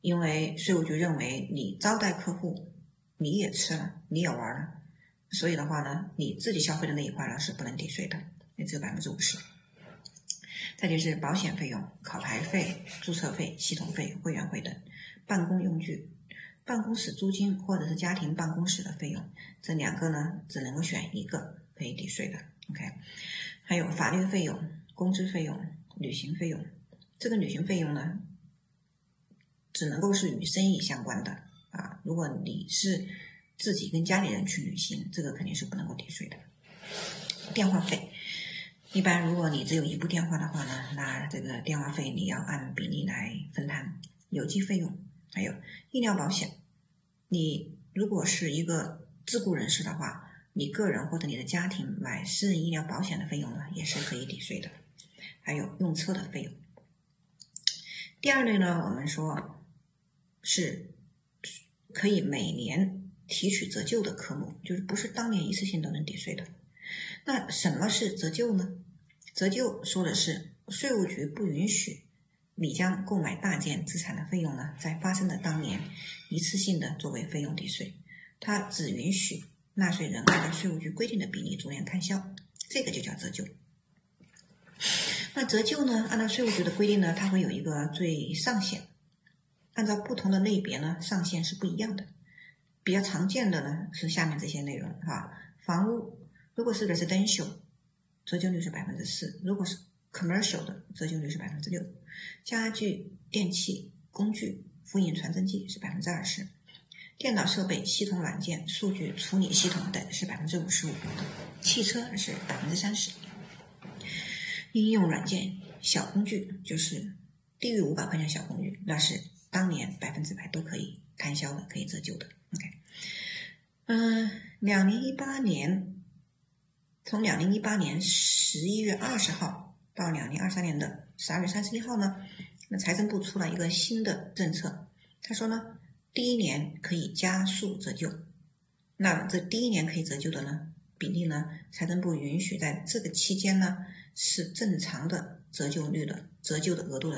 因为税务局认为你招待客户，你也吃了，你也玩了，所以的话呢，你自己消费的那一块呢是不能抵税的，也只有50%。再就是保险费用、考牌费、注册费、系统费、会员费等，办公用具、办公室租金或者是家庭办公室的费用，这2个呢只能够选一个可以抵税的。OK， 还有法律费用、工资费用、旅行费用。这个旅行费用呢，只能够是与生意相关的啊。如果你是自己跟家里人去旅行，这个肯定是不能够抵税的。电话费，一般如果你只有一部电话的话呢，那这个电话费你要按比例来分摊。邮寄费用，还有医疗保险，你如果是一个自雇人士的话，你个人或者你的家庭买私人医疗保险的费用呢，也是可以抵税的。还有用车的费用。第二类呢，我们说是可以每年提取折旧的科目，就是不是当年一次性都能抵税的。那什么是折旧呢？折旧说的是税务局不允许你将购买大件资产的费用呢，在发生的当年一次性的作为费用抵税，它只允许纳税人按照税务局规定的比例逐年摊销，这个就叫折旧。那折旧呢，按照税务局的规定呢，它会有一个最上限，按照不同的类别呢，上限是不一样的。比较常见的呢是下面这些内容哈，房屋如果是 residential， 折旧率是 4%， 如果是 commercial 的折旧率是 6%， 家具、电器、工具、复印传真机是 20%， 电脑设备、系统软件、数据处理系统等是 55%， 汽车是 30%。应用软件小工具就是低于500块钱小工具，那是当年100%都可以摊销的，可以折旧的。OK， 2018年，从2018年11月20号到2023年的12月31号呢，那财政部出了一个新的政策，他说呢，第1年可以加速折旧。那这第1年可以折旧的呢比例呢，财政部允许在这个期间呢是正常的折旧率的折旧的额度的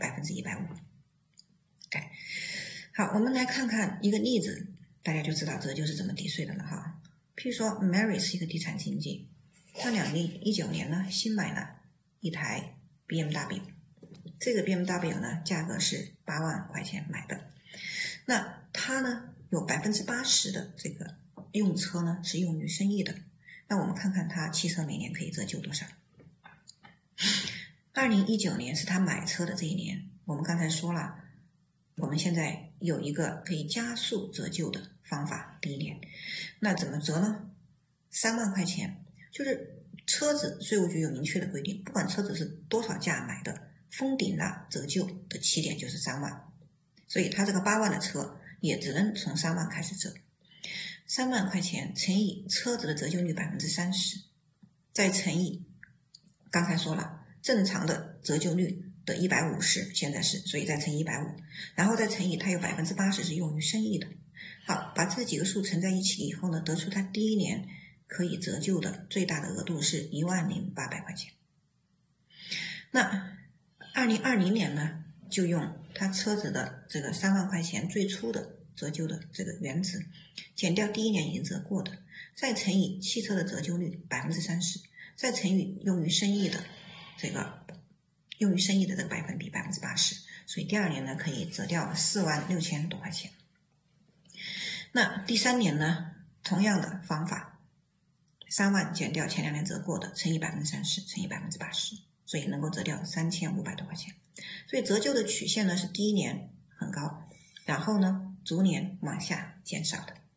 150%。OK， 好，我们来看看一个例子，大家就知道折旧是怎么抵税的了哈。譬如说 Mary 是一个地产经纪，他2019年呢新买了一台 BMW， 这个 BMW 呢价格是8万块钱买的，那他呢有 80% 的这个用车呢是用于生意的，那我们看看他汽车每年可以折旧多少。2019年是他买车的这一年，我们刚才说了，我们现在有一个可以加速折旧的方法，第1年，那怎么折呢？3万块钱，就是车子税务局有明确的规定，不管车子是多少价买的，封顶了折旧的起点就是3万，所以他这个8万的车也只能从3万开始折。3万块钱乘以车子的折旧率 30%， 再乘以刚才说了正常的折旧率的150，现在是，所以再乘以150，然后再乘以它有 80% 是用于生意的。好，把这几个数乘在一起以后呢，得出它第1年可以折旧的最大的额度是10800块钱。那2020年呢，就用它车子的这个3万块钱最初的折旧的这个原值，减掉第1年已经折过的，再乘以汽车的折旧率 30%， 再乘以用于生意的这个百分比 80%， 所以第2年呢可以折掉46000多块钱。那第3年呢，同样的方法，3万减掉前2年折过的，乘以 30%， 乘以 80%， 所以能够折掉3500多块钱。所以折旧的曲线呢是第1年很高，然后呢逐年往下减少的。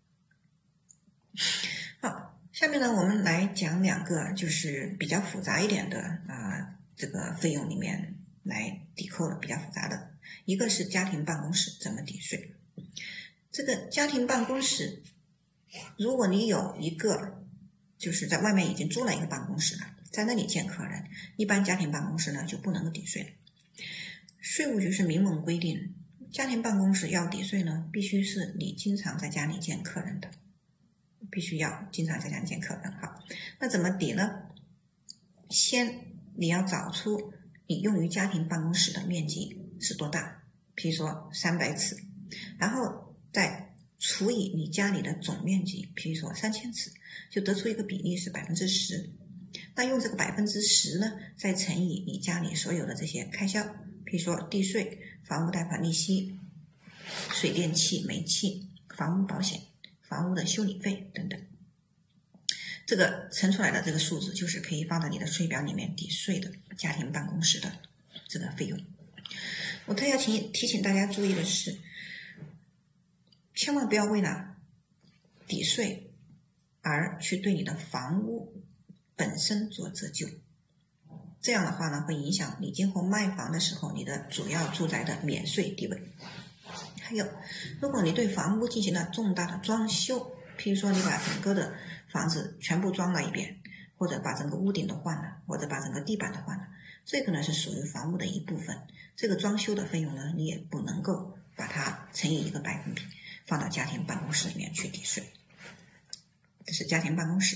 好，下面呢我们来讲2个就是比较复杂一点的这个费用里面来抵扣的比较复杂的，一个是家庭办公室怎么抵税。这个家庭办公室，如果你有一个就是在外面已经租了一个办公室了，在那里见客人，一般家庭办公室呢就不能够抵税。税务局是明文规定，家庭办公室要抵税呢，必须是你经常在家里见客人的，必须要经常在家里见客人。好，那怎么抵呢？先你要找出你用于家庭办公室的面积是多大， 譬如说300尺，然后再除以你家里的总面积，譬如说3000尺，就得出一个比例是10%。那用这个10%呢，再乘以你家里所有的这些开销，譬如说地税、房屋贷款利息、水电气、煤气、房屋保险、房屋的修理费等等，这个乘出来的这个数字就是可以放到你的税表里面抵税的家庭办公室的这个费用。我特要提醒大家注意的是，千万不要为了抵税而去对你的房屋本身做折旧，这样的话呢，会影响你今后卖房的时候你的主要住宅的免税地位。还有，如果你对房屋进行了重大的装修，譬如说你把整个的房子全部装了一遍，或者把整个屋顶都换了，或者把整个地板都换了，这个呢是属于房屋的一部分，这个装修的费用呢，你也不能够把它乘以一个百分比放到家庭办公室里面去抵税。这是家庭办公室。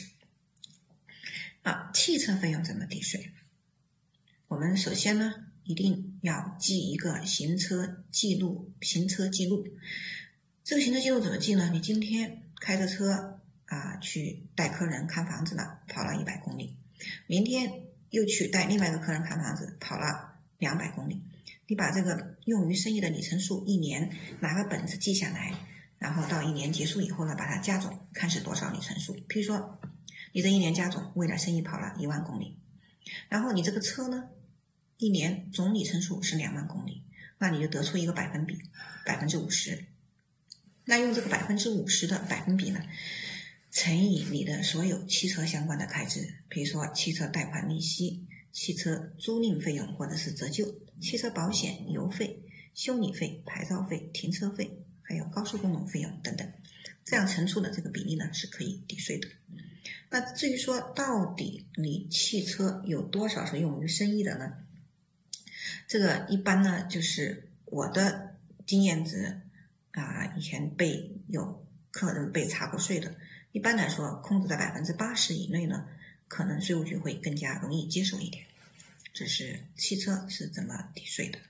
汽车费用怎么抵税？我们首先呢，一定要记一个行车记录。这个行车记录怎么记呢？你今天开着车去带客人看房子了，跑了100公里，明天又去带另外一个客人看房子，跑了200公里，你把这个用于生意的里程数一年拿个本子记下来，然后到1年结束以后呢，把它加总，看是多少里程数。譬如说你这1年加总为了生意跑了1万公里，然后你这个车呢1年总里程数是2万公里，那你就得出一个百分比50%。那用这个50%的百分比呢，乘以你的所有汽车相关的开支，比如说汽车贷款利息、汽车租赁费用或者是折旧、汽车保险、油费、修理费、牌照费、停车费，还有高速公路费用等等，这样乘出的这个比例呢是可以抵税的。那至于说到底你汽车有多少是用于生意的呢？这个一般呢，就是我的经验值以前有客人被查过税的，一般来说控制在80%以内呢，可能税务局会更加容易接受一点。这是汽车是怎么抵税的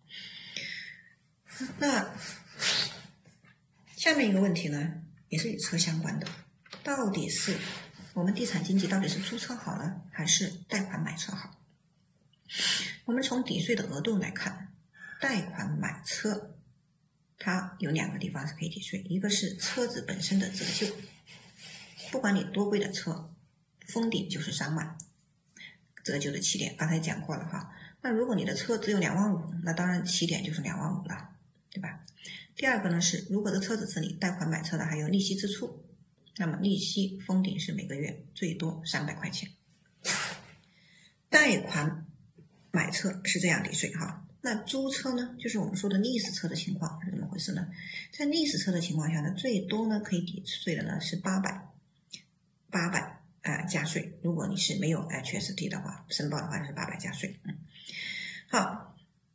那下面一个问题呢，也是与车相关的，到底是我们地产经纪到底是租车好呢，还是贷款买车好？我们从抵税的额度来看，贷款买车它有2个地方是可以抵税，一个是车子本身的折旧，不管你多贵的车，封顶就是3万，折旧的起点刚才讲过了那如果你的车只有2万5，那当然起点就是2万5了，对吧？第二个呢是，如果这车子是你贷款买车的，还有利息支出，那么利息封顶是每个月最多300块钱。贷款买车是这样抵税那租车呢，就是我们说的历史车的情况是怎么回事呢？在历史车的情况下呢，最多呢可以抵税的呢是800加税。如果你是没有 HST 的话，申报的话是800加税。好，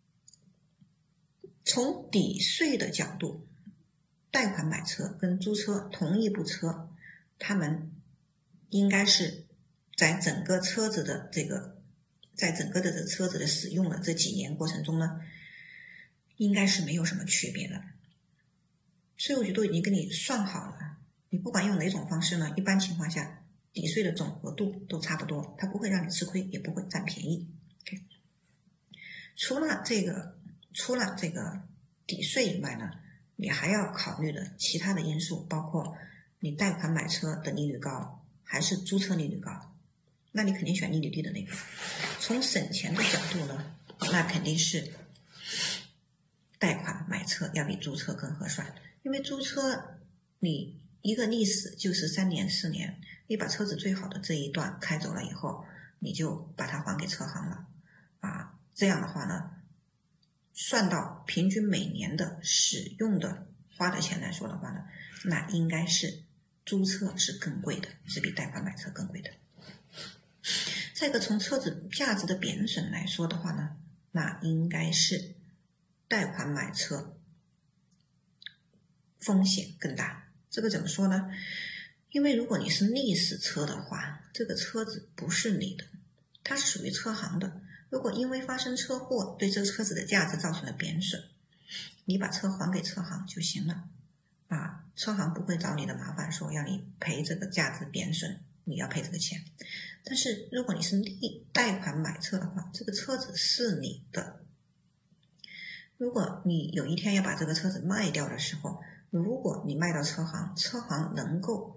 从抵税的角度，贷款买车跟租车同一部车，他们应该是在整个车子的车子的使用的这几年过程中呢，应该是没有什么区别的。税务局都已经跟你算好了，你不管用哪种方式呢，一般情况下抵税的总额度都差不多，它不会让你吃亏，也不会占便宜。除了这个抵税以外呢，你还要考虑的其他的因素，包括你贷款买车的利率高还是租车利率高，那你肯定选利率低的那个。从省钱的角度呢，那肯定是贷款买车要比租车更合算，因为租车你一个历史就是3年4年，你把车子最好的这一段开走了以后，你就把它还给车行了这样的话呢，算到平均每年的使用的花的钱来说的话呢，那应该是租车是更贵的，是比贷款买车更贵的。再一个，从车子价值的贬损来说的话呢，那应该是贷款买车风险更大。这个怎么说呢？因为如果你是历史车的话，这个车子不是你的，它是属于车行的。如果因为发生车祸对这个车子的价值造成了贬损， 你把车还给车行就行了啊，车行不会找你的麻烦，说要你赔这个价值贬损，你要赔这个钱。但是如果你是贷款买车的话，这个车子是你的。如果你有一天要把这个车子卖掉的时候，如果你卖到车行，车行能够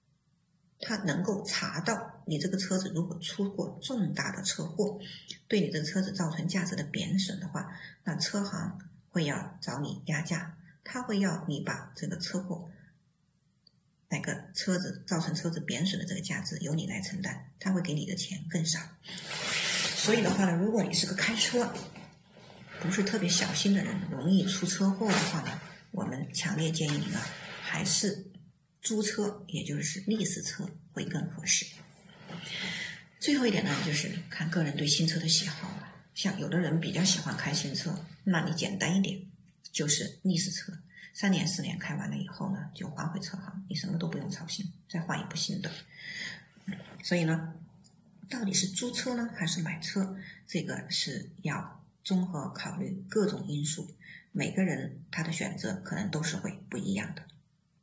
查到你这个车子如果出过重大的车祸，对你的车子造成价值的贬损的话，那车行会要找你压价，他会要你把这个车祸哪个车子造成车子贬损的这个价值由你来承担，他会给你的钱更少。所以的话呢，如果你是个开车不是特别小心的人，容易出车祸的话呢，我们强烈建议你呢还是租车，也就是lease车会更合适。最后一点呢，就是看个人对新车的喜好了。像有的人比较喜欢开新车，那你简单一点，就是lease车，3年4年开完了以后呢，就还回车行，你什么都不用操心，再换一部新的。所以呢，到底是租车呢还是买车，这个是要综合考虑各种因素，每个人他的选择可能都是会不一样的。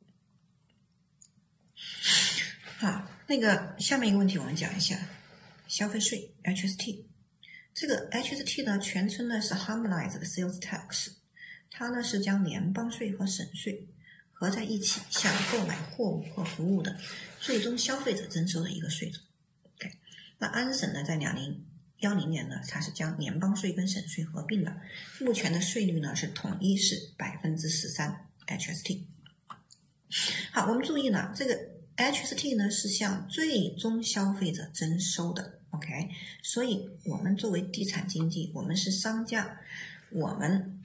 好，下面一个问题我们讲一下消费税 HST。 这个 HST 呢，全称呢是 Harmonized Sales Tax， 它呢是将联邦税和省税合在一起向购买货物或服务的最终消费者征收的一个税种。Okay， 那安省呢在2010年呢，它是将联邦税跟省税合并了，目前的税率呢是统一是 13% HST。 好，我们注意呢，这个 HST 呢是向最终消费者征收的。 OK， 所以我们作为地产经纪，我们是商家，我们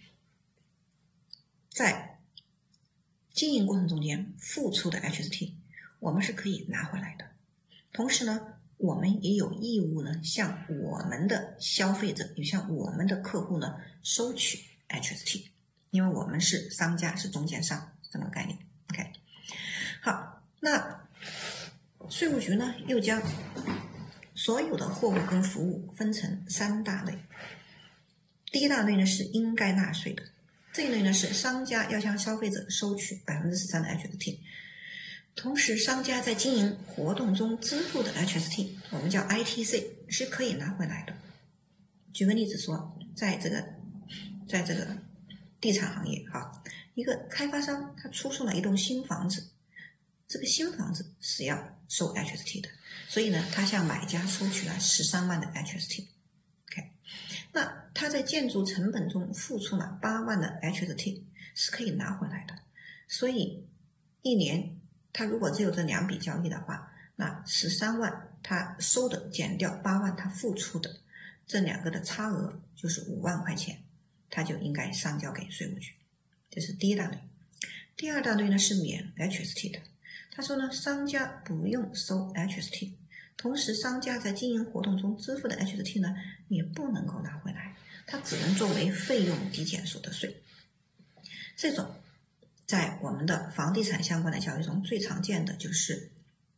在经营过程中间付出的 HST 我们是可以拿回来的。同时呢，我们也有义务呢向我们的消费者，也向我们的客户呢收取 HST， 因为我们是商家，是中间商，这么个概念。 OK， 好，那税务局呢又将所有的货物跟服务分成3大类。第一大类呢是应该纳税的，这一类呢是商家要向消费者收取 13% 的 HST， 同时商家在经营活动中支付的 HST 我们叫 ITC 是可以拿回来的。举个例子说，在这个地产行业，一个开发商他出售了一栋新房子，这个新房子是要收 HST 的，所以呢他向买家收取了13万的 HST。 OK， 那他在建筑成本中付出了8万的 HST 是可以拿回来的。所以一年他如果只有这2笔交易的话，那13万他收的减掉8万他付出的，这2个的差额就是5万块钱，他就应该上交给税务局。这是第一大类。第二大类呢是免 HST 的，他说呢，商家不用收 HST， 同时商家在经营活动中支付的 HST 呢也不能够拿回来，它只能作为费用抵减所得税。这种在我们的房地产相关的交易中最常见的就是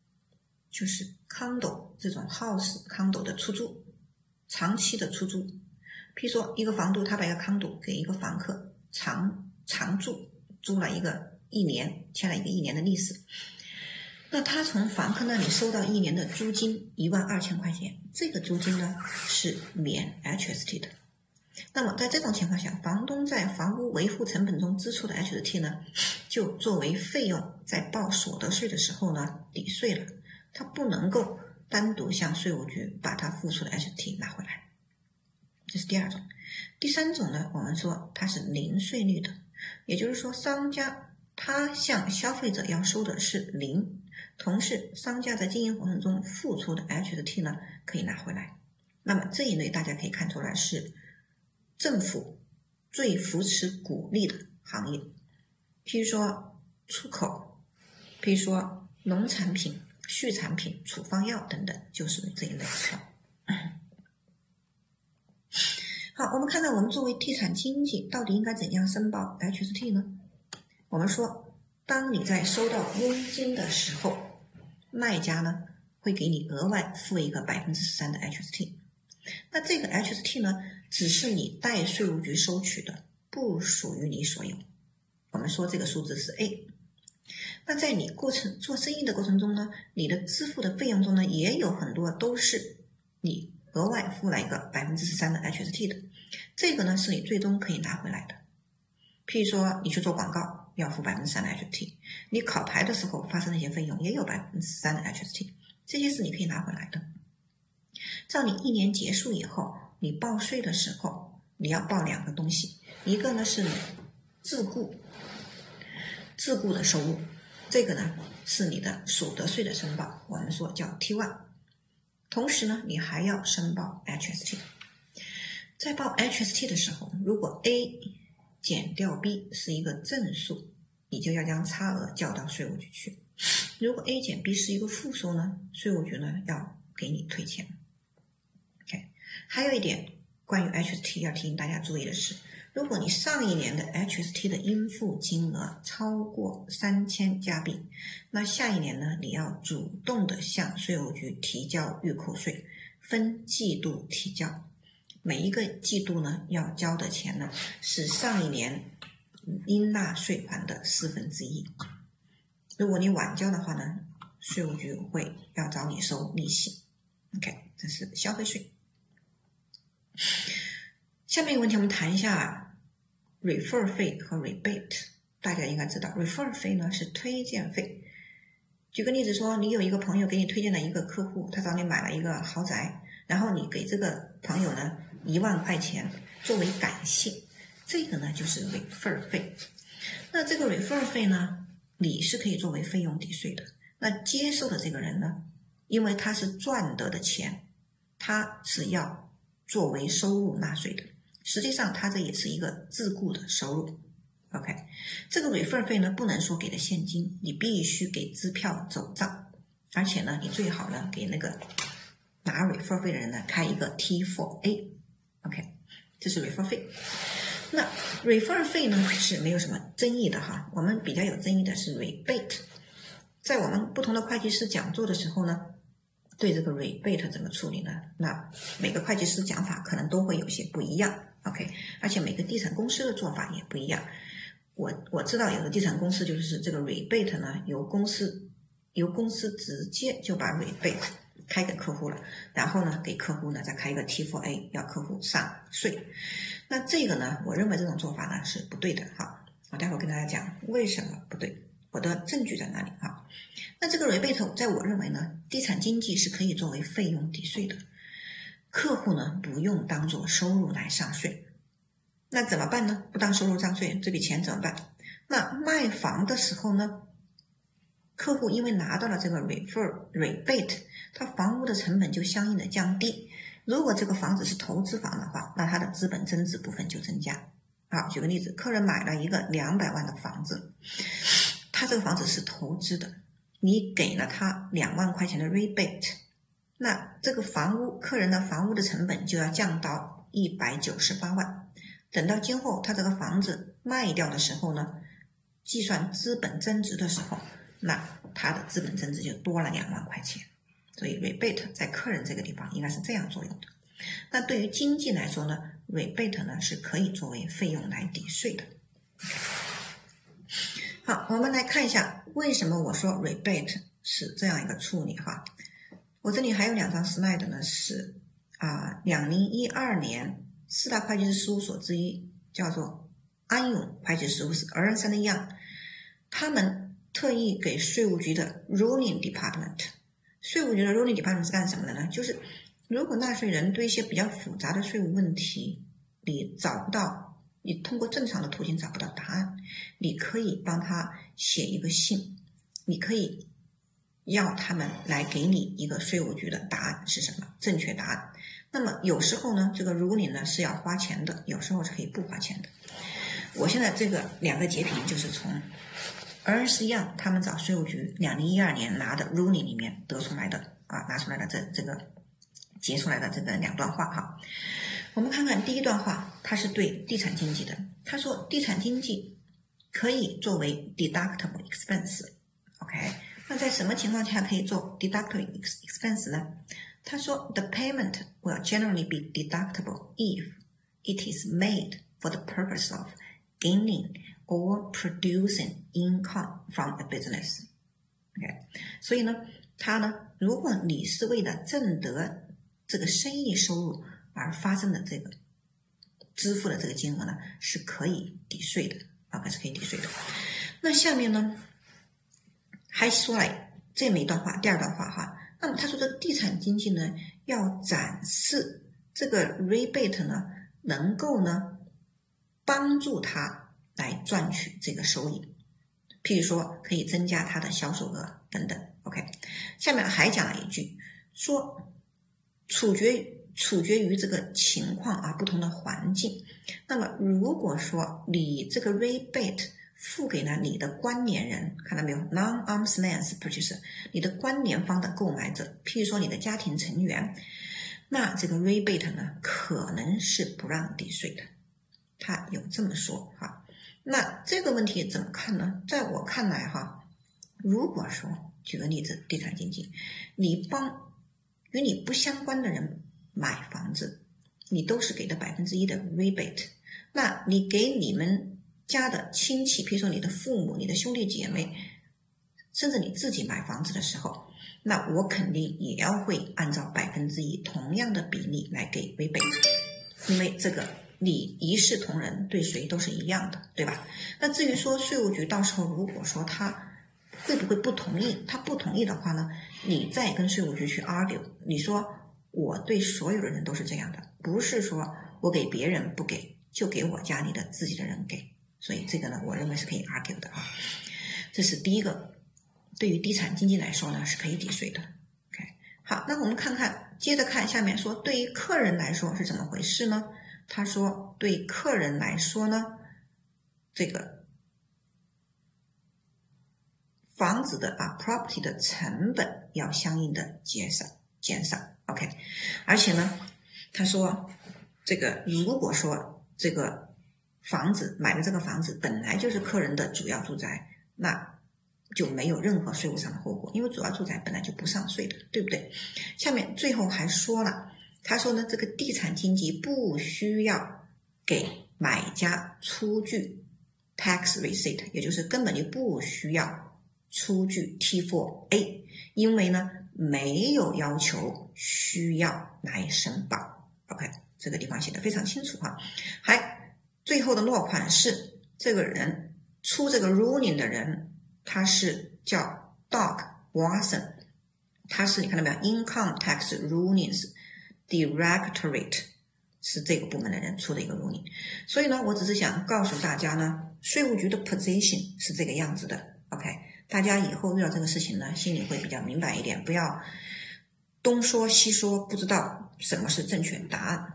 condo 这种 house condo 的出租，长期的出租。譬如说一个房东他把一个 condo 给一个房客长住，租了1年，签了一个1年的历史，那他从房客那里收到1年的租金12000块钱，这个租金呢是免 HST 的。那么在这种情况下，房东在房屋维护成本中支出的 HST 呢，就作为费用在报所得税的时候呢抵税了，他不能够单独向税务局把他付出的 HST 拿回来。这是第二种。第三种呢，我们说它是零税率的，也就是说商家他向消费者要收的是0，同时商家在经营活动中付出的 HST 呢可以拿回来。那么这一类大家可以看出来是政府最扶持鼓励的行业，譬如说出口，譬如说农产品、畜产品、处方药等等，就是这一类的。好，我们看到我们作为地产经纪到底应该怎样申报 HST 呢？我们说，当你在收到佣金的时候，卖家呢会给你额外付一个 13% 的 HST。那这个 HST 呢只是你代税务局收取的， 不属于你所有。我们说这个数字是 A。那在你做生意的过程中呢，你的支付的费用中呢，也有很多都是你额外付了一个 13% 的 HST 的，这个呢是你最终可以拿回来的。譬如说你去做广告要付 3% 的 HST， 你考牌的时候发生的一些费用也有 3% 的 HST， 这些是你可以拿回来的。在你1年结束以后，你报税的时候你要报2个东西，一个呢是你自雇的收入，这个呢是你的所得税的申报，我们说叫 T1。 同时呢你还要申报 HST。 在报 HST 的时候，如果 A 减掉 B 是一个正数，你就要将差额交到税务局去。如果 A 减 B 是一个负数呢，税务局呢要给你退钱。OK， 还有一点关于 HST 要提醒大家注意的是，如果你上一年的 HST 的应付金额超过3000加币，那下一年呢，你要主动的向税务局提交预扣税，分季度提交。每一个季度呢，要交的钱呢是上一年应纳税款的1/4。如果你晚交的话呢，税务局会要找你收利息。OK， 这是消费税。下面一个问题我们谈一下 refer 费和 rebate。 大家应该知道 refer 费呢是推荐费。举个例子说，你有一个朋友给你推荐了一个客户，他找你买了一个豪宅，然后你给这个朋友呢1万块钱作为感谢，这个呢就是 refer 费。那这个 refer 费呢，你是可以作为费用抵税的。那接受的这个人呢，因为他是赚得的钱，他是要作为收入纳税的。实际上他这也是一个自雇的收入。 OK， 这个 refer 费呢不能说给的现金，你必须给支票走账，而且呢你最好呢给那个拿 refer 费的人呢开一个 T4A。 OK， 这是 refer 费。那 refer 费呢是没有什么争议的哈，我们比较有争议的是 rebate。 在我们不同的会计师讲座的时候呢，对这个 rebate 怎么处理呢？那每个会计师讲法可能都会有些不一样。 OK， 而且每个地产公司的做法也不一样。我知道有的地产公司就是这个 rebate 呢由公司直接就把 rebate 开给客户了，然后呢给客户呢再开一个 T4A 要客户上税。那这个呢我认为这种做法呢是不对的哈，我待会儿跟大家讲为什么不对，我的证据在哪里哈。那这个 rebate 在我认为呢，地产经纪是可以作为费用抵税的，客户呢不用当做收入来上税。那怎么办呢？不当收入上税，这笔钱怎么办？那卖房的时候呢，客户因为拿到了这个 rebate， 他房屋的成本就相应的降低。如果这个房子是投资房的话，那它的资本增值部分就增加。好，举个例子，客人买了一个200万的房子，他这个房子是投资的，你给了他2万块钱的 rebate， 那这个客人的房屋的成本就要降到198万。等到今后他这个房子卖掉的时候呢，计算资本增值的时候，那他的资本增值就多了2万块钱。所以 rebate 在客人这个地方应该是这样作用的。那对于经济来说呢， rebate 呢是可以作为费用来抵税的。好，我们来看一下为什么我说 rebate 是这样一个处理哈。我这里还有2张 slide 呢，是2012年4大会计师事务所之一叫做安永会计事务所 Ernst & Young， 他们特意给税务局的 ruling department， 税务局的 ruling department 是干什么的呢？就是如果纳税人对一些比较复杂的税务问题你通过正常的途径找不到答案，你可以帮他写一个信，你可以要他们来给你一个税务局的答案是什么，正确答案。那么有时候呢，这个ruling呢是要花钱的，有时候是可以不花钱的。我现在这个2个截屏就是从Ernst & Young 他们找税务局2012年拿的 ruling 里面得出来的拿出来的这个截出来的这个2段话哈。我们看看第一段话，它是对地产经纪的。他说地产经纪可以作为 deductible expense。 OK， 那在什么情况下可以做 deductible expense 呢？他说 The payment will generally be deductible if it is made for the purpose of gaining or producing income from a business。OK， 所以呢，它呢，如果你是为了挣得这个生意收入而发生的这个支付的这个金额呢，是可以抵税的，OK， 是可以抵税的。那下面呢，还说了这么一段话，第二段话哈。那么他说这个地产经济呢，要展示这个 rebate 呢，能够呢帮助他来赚取这个收益，譬如说可以增加他的销售额等等。OK， 下面还讲了一句，说处决于这个情况啊，不同的环境。那么如果说你这个 rebate 付给了你的关联人，看到没有 non-arm's length purchaser， 你的关联方的购买者，譬如说你的家庭成员，那这个 rebate 呢可能是不让抵税的，他有这么说哈。那这个问题怎么看呢？在我看来哈，如果说举个例子，地产经济，你帮与你不相关的人买房子，你都是给的1%的 rebate， 那你给你们家的亲戚，比如说你的父母、你的兄弟姐妹，甚至你自己买房子的时候，那我肯定也要会按照1%同样的比例来给 rebate， 因为这个你一视同仁，对谁都是一样的，对吧？那至于说税务局到时候如果说他会不会不同意，他不同意的话呢，你再跟税务局去 argue， 你说我对所有的人都是这样的，不是说我给别人不给，就给我家里的自己的人给。所以这个呢，我认为是可以 argue 的啊。这是第一个，对于地产经济来说呢，是可以抵税的。OK， 好，那我们接着看下面说，对于客人来说是怎么回事呢？他说，对客人来说呢，这个房子的property 的成本要相应的减少 OK， 而且呢，他说这个如果说这个房子买的这个房子本来就是客人的主要住宅，那就没有任何税务上的后果，因为主要住宅本来就不上税的，对不对？下面最后还说了，他说呢，这个地产经纪不需要给买家出具 tax receipt， 也就是根本就不需要出具 T4A， 因为呢没有要求需要来申报。 OK， 这个地方写得非常清楚哈。最后的落款是这个人出这个 ruling 的人，他是叫 Doug Watson， 他是你看到没有 Income Tax Rulings Directorate， 是这个部门的人出的一个 ruling。 所以呢，我只是想告诉大家呢，税务局的 position 是这个样子的。 OK， 大家以后遇到这个事情呢，心里会比较明白一点，不要东说西说，不知道什么是正确答案。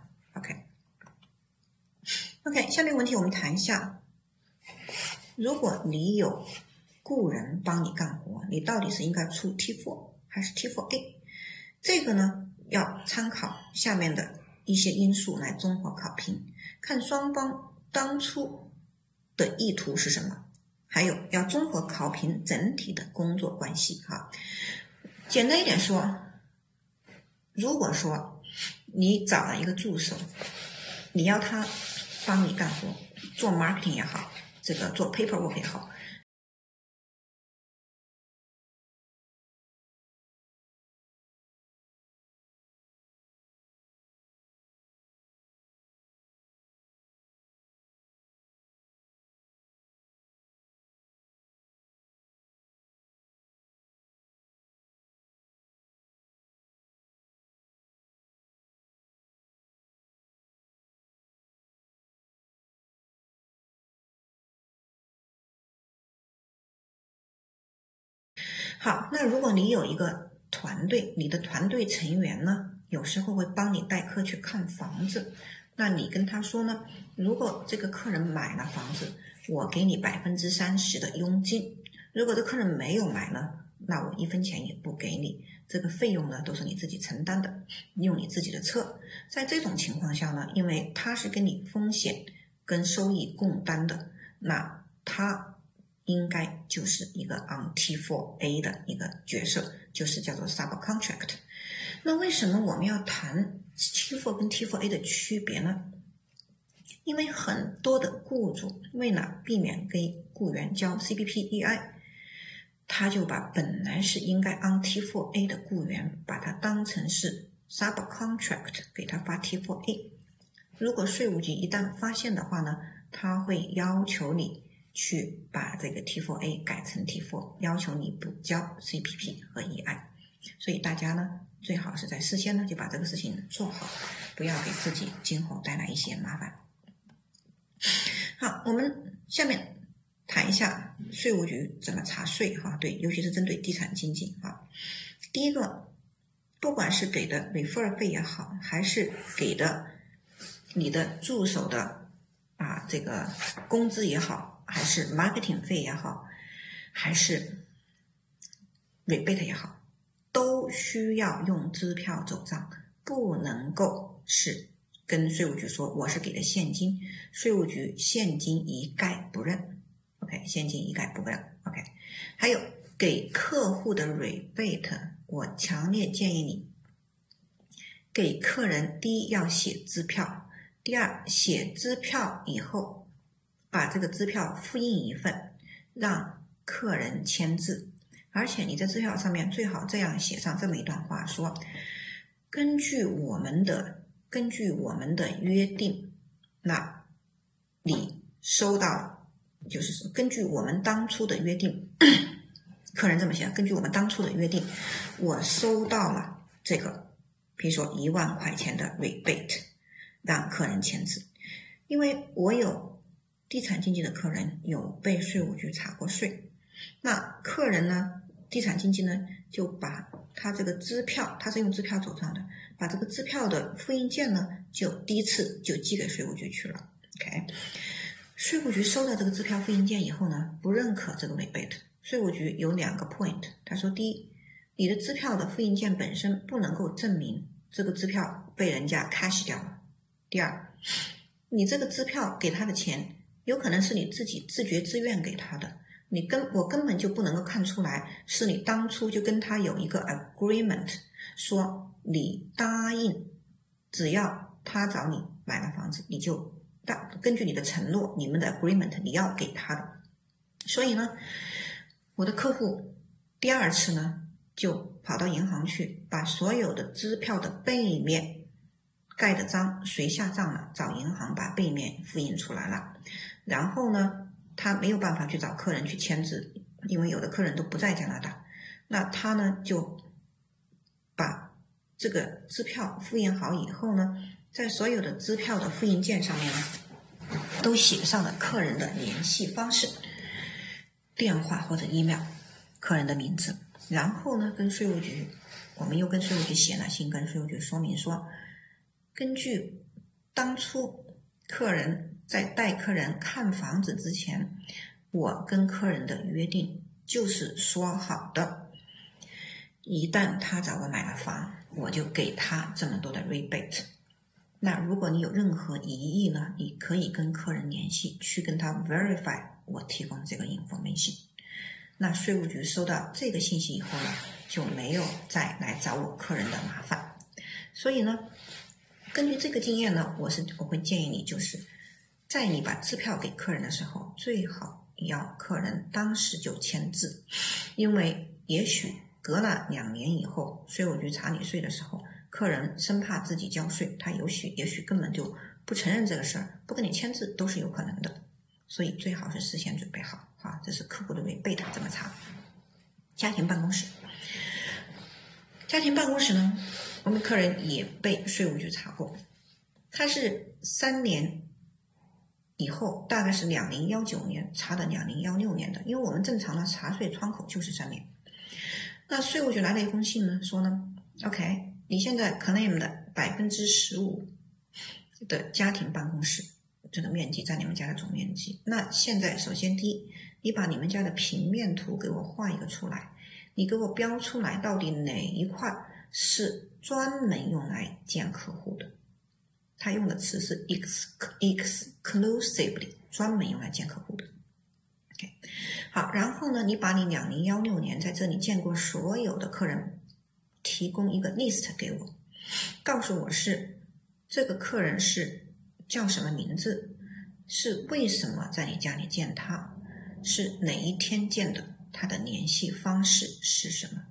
OK， 下面问题我们谈一下，如果你有雇人帮你干活，你到底是应该出 T4 还是 T4A？ 这个呢要参考下面的一些因素来综合考评，看双方当初的意图是什么，还有要综合考评整体的工作关系哈。简单一点说，如果说你找了一个助手，你要他帮你干活，做 marketing 也好，这个做 paperwork 也好，好，那如果你有一个团队，你的团队成员呢，有时候会帮你带客去看房子，那你跟他说呢，如果这个客人买了房子，我给你30%的佣金，如果这客人没有买呢，那我1分钱也不给你，这个费用呢都是你自己承担的，用你自己的车。在这种情况下呢，因为他是跟你风险跟收益共担的，那他应该就是一个 on T4A 的一个角色，就是叫做 subcontract。 那为什么我们要谈 T4 跟 T4A 的区别呢？ 因为很多的雇主为了避免给雇员交 CPP-EI， 他就把本来是应该 on T4A 的雇员，把它当成是 subcontract 给他发 T4A。 如果税务局一旦发现的话呢，他会要求你去把这个 T4A 改成 T4， 要求你补交 CPP 和 EI。 所以大家呢最好是在事先呢就把这个事情做好，不要给自己今后带来一些麻烦。好，我们下面谈一下税务局怎么查税哈，对，尤其是针对地产经济啊。第一个，不管是给的 refer 费也好，还是给的你的助手的这个工资也好，还是 marketing 费也好，还是 rebate 也好，都需要用支票走账，不能够是跟税务局说我是给的现金，税务局现金一概不认。 OK， 现金一概不认。 OK， 还有给客户的 rebate， 我强烈建议你给客人，第一要写支票，第二写支票以后把这个支票复印一份让客人签字，而且你在支票上面最好这样写上这么一段话，说根据我们的约定，那你收到，就是说根据我们当初的约定客人这么写，根据我们当初的约定，我收到了这个比如说1万块钱的 rebate， 让客人签字。因为我有地产经纪的客人有被税务局查过税，那客人呢，地产经纪呢就把他这个支票，他是用支票走账的，把这个支票的复印件呢就第一次就寄给税务局去了。 OK， 税务局收到这个支票复印件以后呢，不认可这个 rebate。 税务局有2个 point， 他说第一，你的支票的复印件本身不能够证明这个支票被人家 cash 掉了。第二，你这个支票给他的钱有可能是你自己自觉自愿给他的，我根本就不能够看出来是你当初就跟他有一个 agreement， 说你答应只要他找你买了房子，你就根据你的承诺，你们的 agreement 你要给他的。所以呢，我的客户第二次呢就跑到银行去，把所有的支票的背面盖的章谁下账了，找银行把背面复印出来了。然后呢，他没有办法去找客人去签字，因为有的客人都不在加拿大，那他呢就把这个支票复印好以后呢，在所有的支票的复印件上面呢都写上了客人的联系方式，电话或者 email， 客人的名字。然后呢，我们又跟税务局写了信，跟税务局说明说，根据当初客人在带客人看房子之前，我跟客人的约定就是说好的，一旦他找我买了房，我就给他这么多的 rebate。 那如果你有任何疑义呢，你可以跟客人联系，去跟他 verify 我提供这个 information。 那税务局收到这个信息以后呢，就没有再来找我客人的麻烦。所以呢，根据这个经验呢，我会建议你，就是在你把支票给客人的时候，最好要客人当时就签字，因为也许隔了2年以后，税务局查你税的时候，客人生怕自己交税，他也许根本就不承认这个事儿，不跟你签字都是有可能的。所以最好是事先准备好啊，这是客户的 rebate 怎么查。家庭办公室呢，我们客人也被税务局查过，他是3年以后，大概是2019年查的2016年的，因为我们正常的查税窗口就是3年。那税务局来了一封信呢，说呢 OK， 你现在 claim 的 15% 的家庭办公室这个面积占你们家的总面积，那现在首先第一，你把你们家的平面图给我画一个出来，你给我标出来到底哪一块是专门用来见客户的，他用的词是 exclusively 专门用来见客户的。 OK， 好，然后呢，你把你2016年在这里见过所有的客人提供一个 list 给我，告诉我是这个客人是叫什么名字， 是为什么在你家里见他，是哪一天见的，他的联系方式是什么。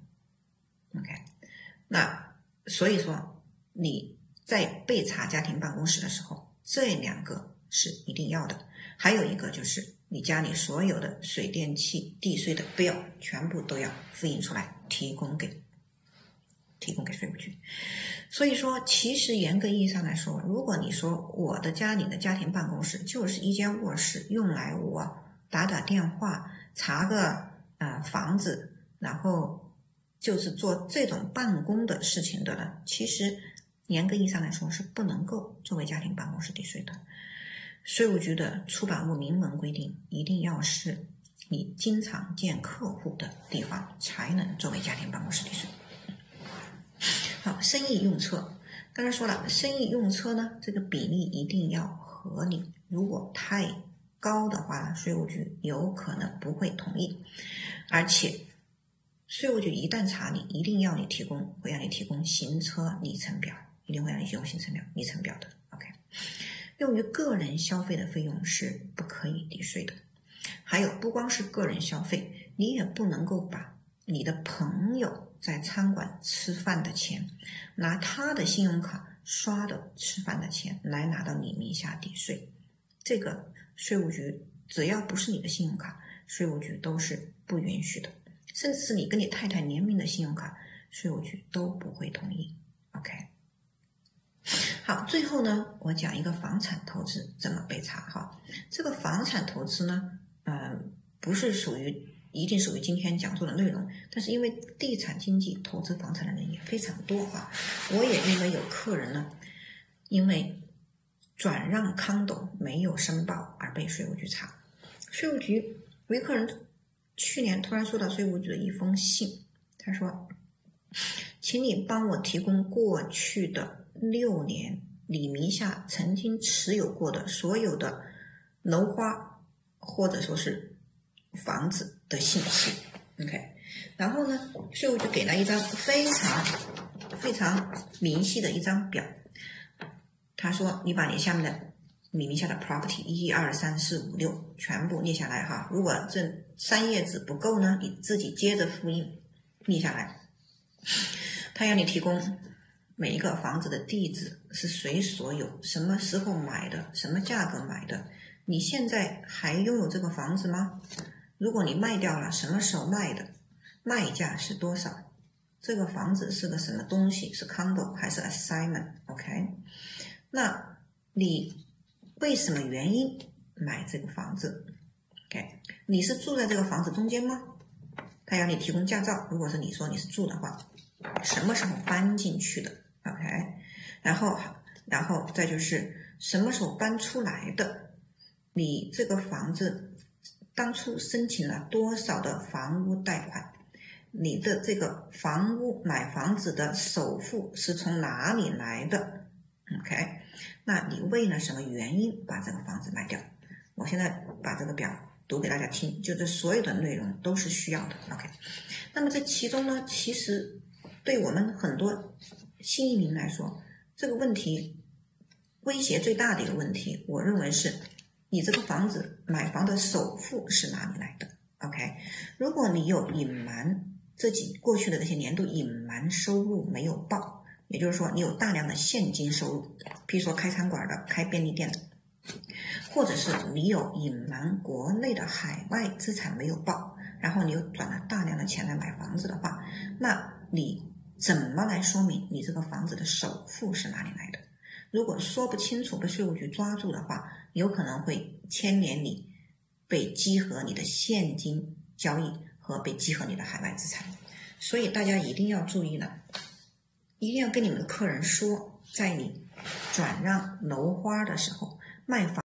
OK， 那所以说你在备查家庭办公室的时候，这两个是一定要的。还有一个就是你家里所有的水电气地税的 bill 全部都要复印出来提供给税务局。所以说其实严格意义上来说，如果你说我的家里的家庭办公室就是一间卧室，用来我打电话查个房子，然后就是做这种办公的事情的呢，其实严格意义上来说是不能够作为家庭办公室抵税的。税务局的出版物明文规定，一定要是你经常见客户的地方才能作为家庭办公室抵税。好，生意用车，刚才说了，生意用车呢，这个比例一定要合理，如果太高的话呢，税务局有可能不会同意，而且税务局一旦查你，一定要你提供，会让你提供行车里程表，一定会让你提供行车里程表的。 OK， 用于个人消费的费用是不可以抵税的。还有不光是个人消费，你也不能够把你的朋友在餐馆吃饭的钱，拿他的信用卡刷的吃饭的钱来拿到你名下抵税。这个税务局只要不是你的信用卡，税务局都是不允许的，甚至是你跟你太太联名的信用卡，税务局都不会同意。 OK， 好，最后呢，我讲一个房产投资怎么被查。哈，这个房产投资呢不是一定属于今天讲座的内容，但是因为地产经纪投资房产的人也非常多啊，我也因为有客人呢，因为转让condo没有申报而被税务局查。税务局有一客人去年突然收到税务局的一封信，他说请你帮我提供过去的6年你名下曾经持有过的所有的楼花或者说是房子的信息。 OK， 然后呢，税务局给了一张非常非常明细的一张表，他说你把你名下的 property 1、2、3、4、5、6全部列下来哈，如果这3页纸不够呢，你自己接着复印列下来。他要你提供每一个房子的地址是谁所有，什么时候买的，什么价格买的，你现在还拥有这个房子吗？如果你卖掉了，什么时候卖的，卖价是多少，这个房子是个什么东西，是 condo 还是 assignment。 OK， 那你为什么原因买这个房子？ OK， 你是住在这个房子中间吗？他要你提供驾照，如果是你说你是住的话，什么时候搬进去的？ OK， 然后再就是什么时候搬出来的，你这个房子当初申请了多少的房屋贷款，你的这个房屋买房子的首付是从哪里来的？ OK， 那你为了什么原因把这个房子卖掉？我现在把这个表读给大家听，就这所有的内容都是需要的。 OK， 那么这其中呢，其实对我们很多新移民来说，这个问题威胁最大的一个问题，我认为是你这个房子买房的首付是哪里来的。 OK， 如果你有隐瞒过去的这些年度隐瞒收入没有报，也就是说你有大量的现金收入，比如说开餐馆的、开便利店的，或者是你有隐瞒国内的海外资产没有报，然后你又转了大量的钱来买房子的话，那你怎么来说明你这个房子的首付是哪里来的？如果说不清楚被税务局抓住的话，有可能会牵连你被稽核你的现金交易和被稽核你的海外资产。所以大家一定要注意了，一定要跟你们的客人说，在你转让楼花的时候，卖房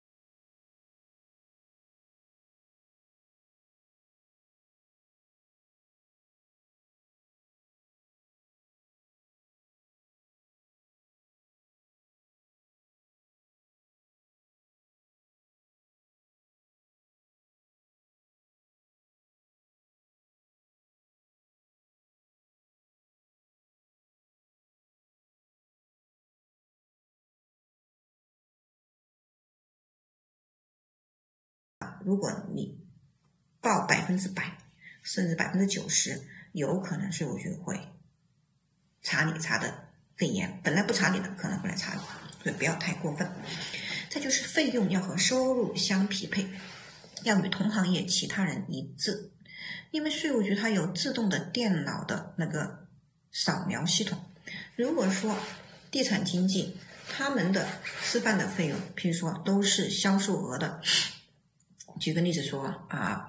如果你报100%甚至90%，有可能税务局会查你查的更严，本来不查你的可能会来查你，所以不要太过分。再就是费用要和收入相匹配，要与同行业其他人一致，因为税务局它有自动的电脑的那个扫描系统。如果说地产经纪他们的吃饭的费用，譬如说都是销售额的，举个例子说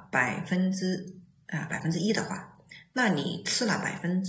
1%的话，那你吃了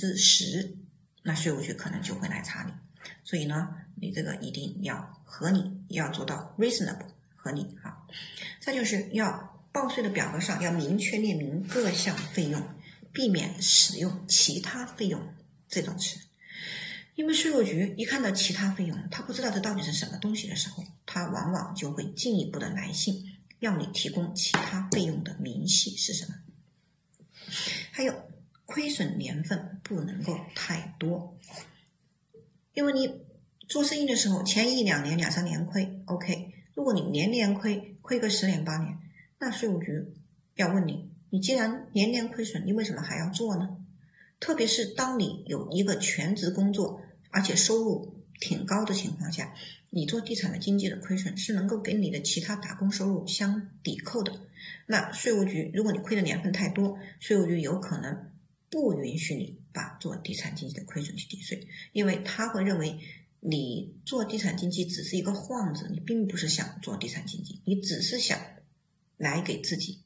10%，那税务局可能就会来查你。所以呢，你这个一定要合理，要做到 reasonable 合理啊。再就是要报税的表格上要明确列明各项费用，避免使用其他费用这种词。因为税务局一看到其他费用，他不知道这到底是什么东西的时候，他往往就会进一步的来信，要你提供其他费用的明细是什么。还有亏损年份不能够太多，因为你做生意的时候前1、2年、2、3年亏 OK， 如果你年年亏个10年8年，那税务局要问你，你既然年年亏损，你为什么还要做呢？特别是当你有一个全职工作，而且收入挺高的情况下，你做地产的经济的亏损是能够跟你的其他打工收入相抵扣的。那税务局如果你亏的年份太多，税务局有可能不允许你把做地产经济的亏损去抵税，因为他会认为你做地产经济只是一个幌子，你并不是想做地产经济，你只是想来给自己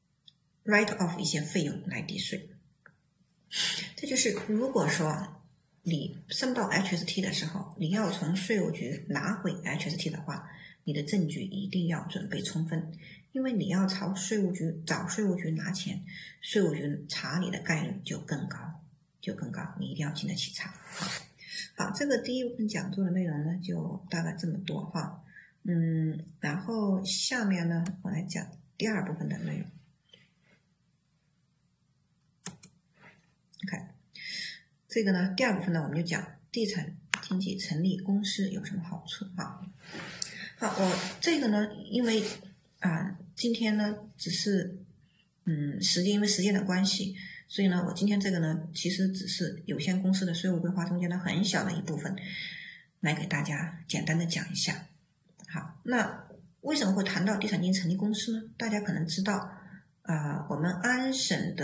write off 一些费用来抵税。这就是如果说你申报 HST 的时候，你要从税务局拿回 HST 的话，你的证据一定要准备充分，因为你要找税务局拿钱，税务局查你的概率就更高，你一定要经得起查。好，这个第一部分讲座的内容呢，就大概这么多哈。然后下面呢，我来讲第二部分的内容。OK， 这个呢，第二部分呢，我们就讲地产经纪成立公司有什么好处啊？好，我这个呢，因为今天呢只是因为时间的关系，所以呢，我今天这个呢，其实只是有限公司的税务规划中间的很小的一部分，来给大家简单的讲一下。好，那为什么会谈到地产经纪成立公司呢？大家可能知道，我们安省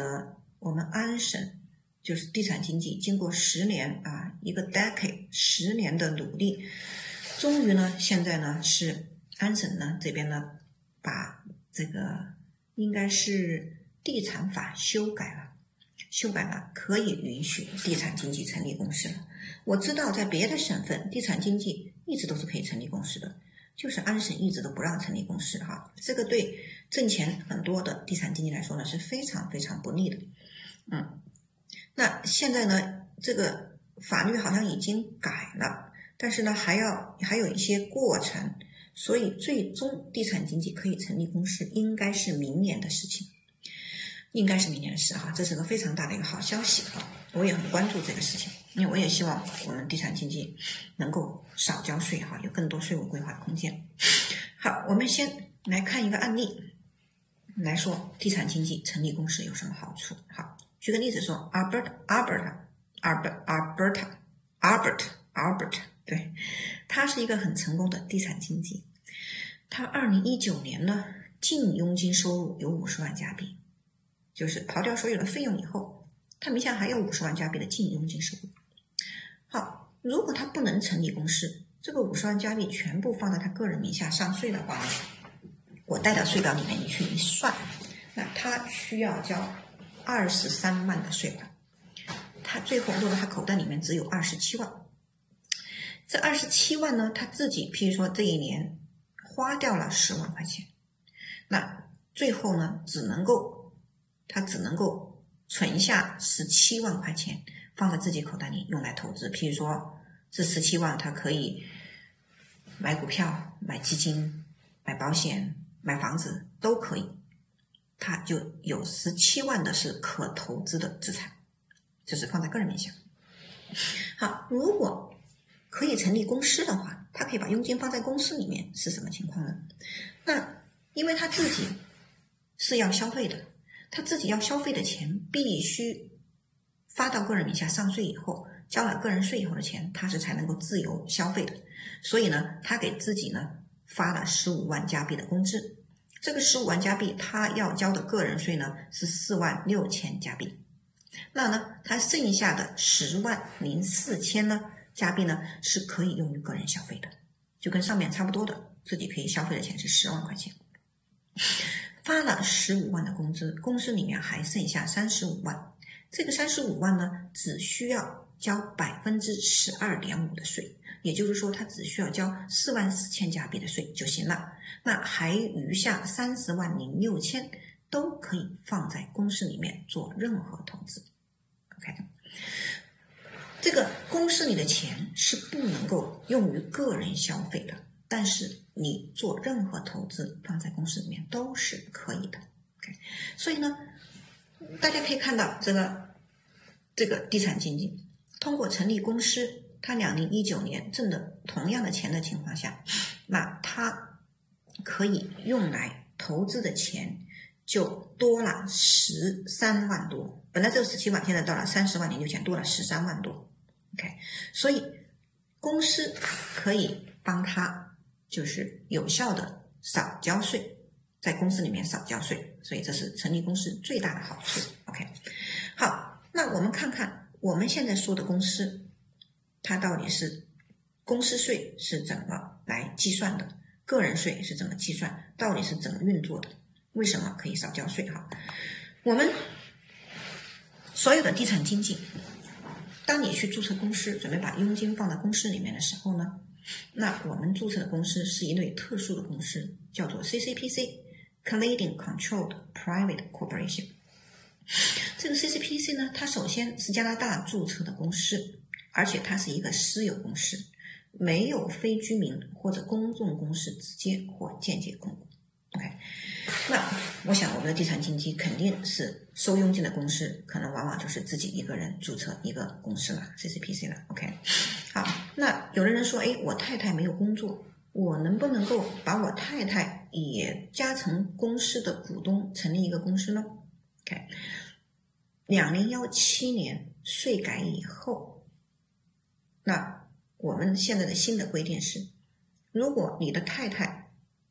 就是地产经纪经过10年一个 decade 10年的努力，终于呢，现在呢是安省呢这边呢把这个应该是地产法修改了，可以允许地产经纪成立公司了。我知道在别的省份，地产经纪一直都是可以成立公司的，就是安省一直都不让成立公司哈。这个对挣钱很多的地产经纪来说呢是非常非常不利的。那现在呢，这个法律好像已经改了，但是呢还有一些过程，所以最终地产经纪可以成立公司应该是明年的事情，这是个非常大的一个好消息我也很关注这个事情，因为我也希望我们地产经纪能够少交税有更多税务规划空间。好，我们先来看一个案例来说地产经纪成立公司有什么好处。好，举个例子说 Albert， 对，他是一个很成功的地产经纪，他2019年呢净佣金收入有50万加币，就是刨掉所有的费用以后，他名下还有50万加币的净佣金收入。好，如果他不能成立公司，这个50万加币全部放在他个人名下上税的话呢，我带到税表里面你去一算，那他需要交23万的税款，他最后落到他口袋里面只有27万。这27万呢，他自己譬如说这一年花掉了10万块钱，那最后呢他只能够存下17万块钱放在自己口袋里用来投资，譬如说这17万他可以买股票、买基金、买保险、买房子都可以，他就有17万的是可投资的资产，就是放在个人名下。好，如果可以成立公司的话，他可以把佣金放在公司里面，是什么情况呢？那因为他自己是要消费的，他自己要消费的钱必须发到个人名下上税以后，交了个人税以后的钱，他是才能够自由消费的。所以呢，他给自己呢发了15万加币的工资，这个15万加币他要交的个人税呢是4万6千加币。那呢，他剩下的10万04千呢加币呢是可以用于个人消费的，就跟上面差不多的，自己可以消费的钱是10万块钱。发了15万的工资，公司里面还剩下35万，这个35万呢只需要交 12.5% 的税，也就是说他只需要交4万4千加币的税就行了。那还余下30万06千都可以放在公司里面做任何投资。 OK， 这个公司里的钱是不能够用于个人消费的，但是你做任何投资放在公司里面都是可以的。 OK， 所以呢，大家可以看到这个地产经纪通过成立公司，他2019年挣的同样的钱的情况下，那他可以用来投资的钱就多了13万多，本来只有17万，现在到了30万06千，多了13万多。 OK， 所以公司可以帮他就是有效的少交税，在公司里面少交税，所以这是成立公司最大的好处。 OK， 好，那我们看看我们现在说的公司，它到底是公司税是怎么来计算的，个人税是怎么计算，到底是怎么运作的，为什么可以少交税？哈，我们所有的地产经纪，当你去注册公司，准备把佣金放到公司里面的时候呢，那我们注册的公司是一类特殊的公司，叫做 CCPC Canadian Controlled Private Corporation。 这个 CCPC 呢，它首先是加拿大注册的公司，而且它是一个私有公司，没有非居民或者公众公司直接或间接控股。 OK， 那我想我们的地产经纪肯定是收佣金的公司，可能往往就是自己一个人注册一个公司了， CCPC 了。 OK， 好，那有的人说，我太太没有工作，我能不能够把我太太也加成公司的股东，成立一个公司呢？ OK， 2017年税改以后，那我们现在的新的规定是，如果你的太太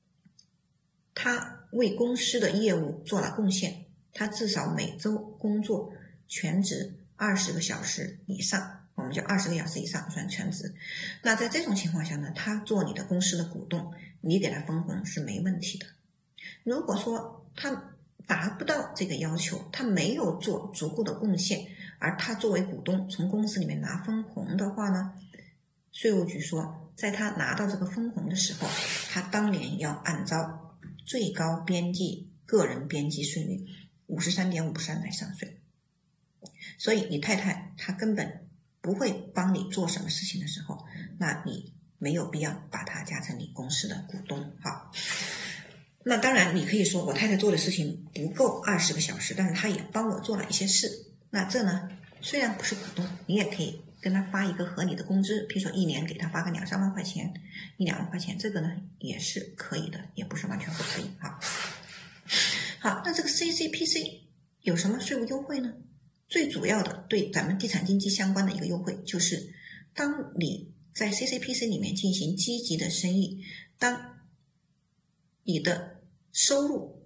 她为公司的业务做了贡献，她至少每周工作全职20个小时以上，我们叫20个小时以上算全职，那在这种情况下呢，她做你的公司的股东，你给她分红是没问题的。如果说她达不到这个要求，她没有做足够的贡献，而她作为股东从公司里面拿分红的话呢，税务局说，在她拿到这个分红的时候，她当年要按照最高边际个人边际税率 53.53% 来上税。所以你太太她根本不会帮你做什么事情的时候，那你没有必要把她加成你公司的股东。好，那当然你可以说我太太做的事情不够20个小时，但是她也帮我做了一些事，那这呢虽然不是股东，你也可以跟他发一个合理的工资，比如说1年给他发个2-3万块钱，1-2万块钱，这个呢也是可以的，也不是完全不可以。好，那这个 CCPC 有什么税务优惠呢？最主要的对咱们地产经纪相关的一个优惠，就是当你在 CCPC 里面进行积极的生意，当你的收入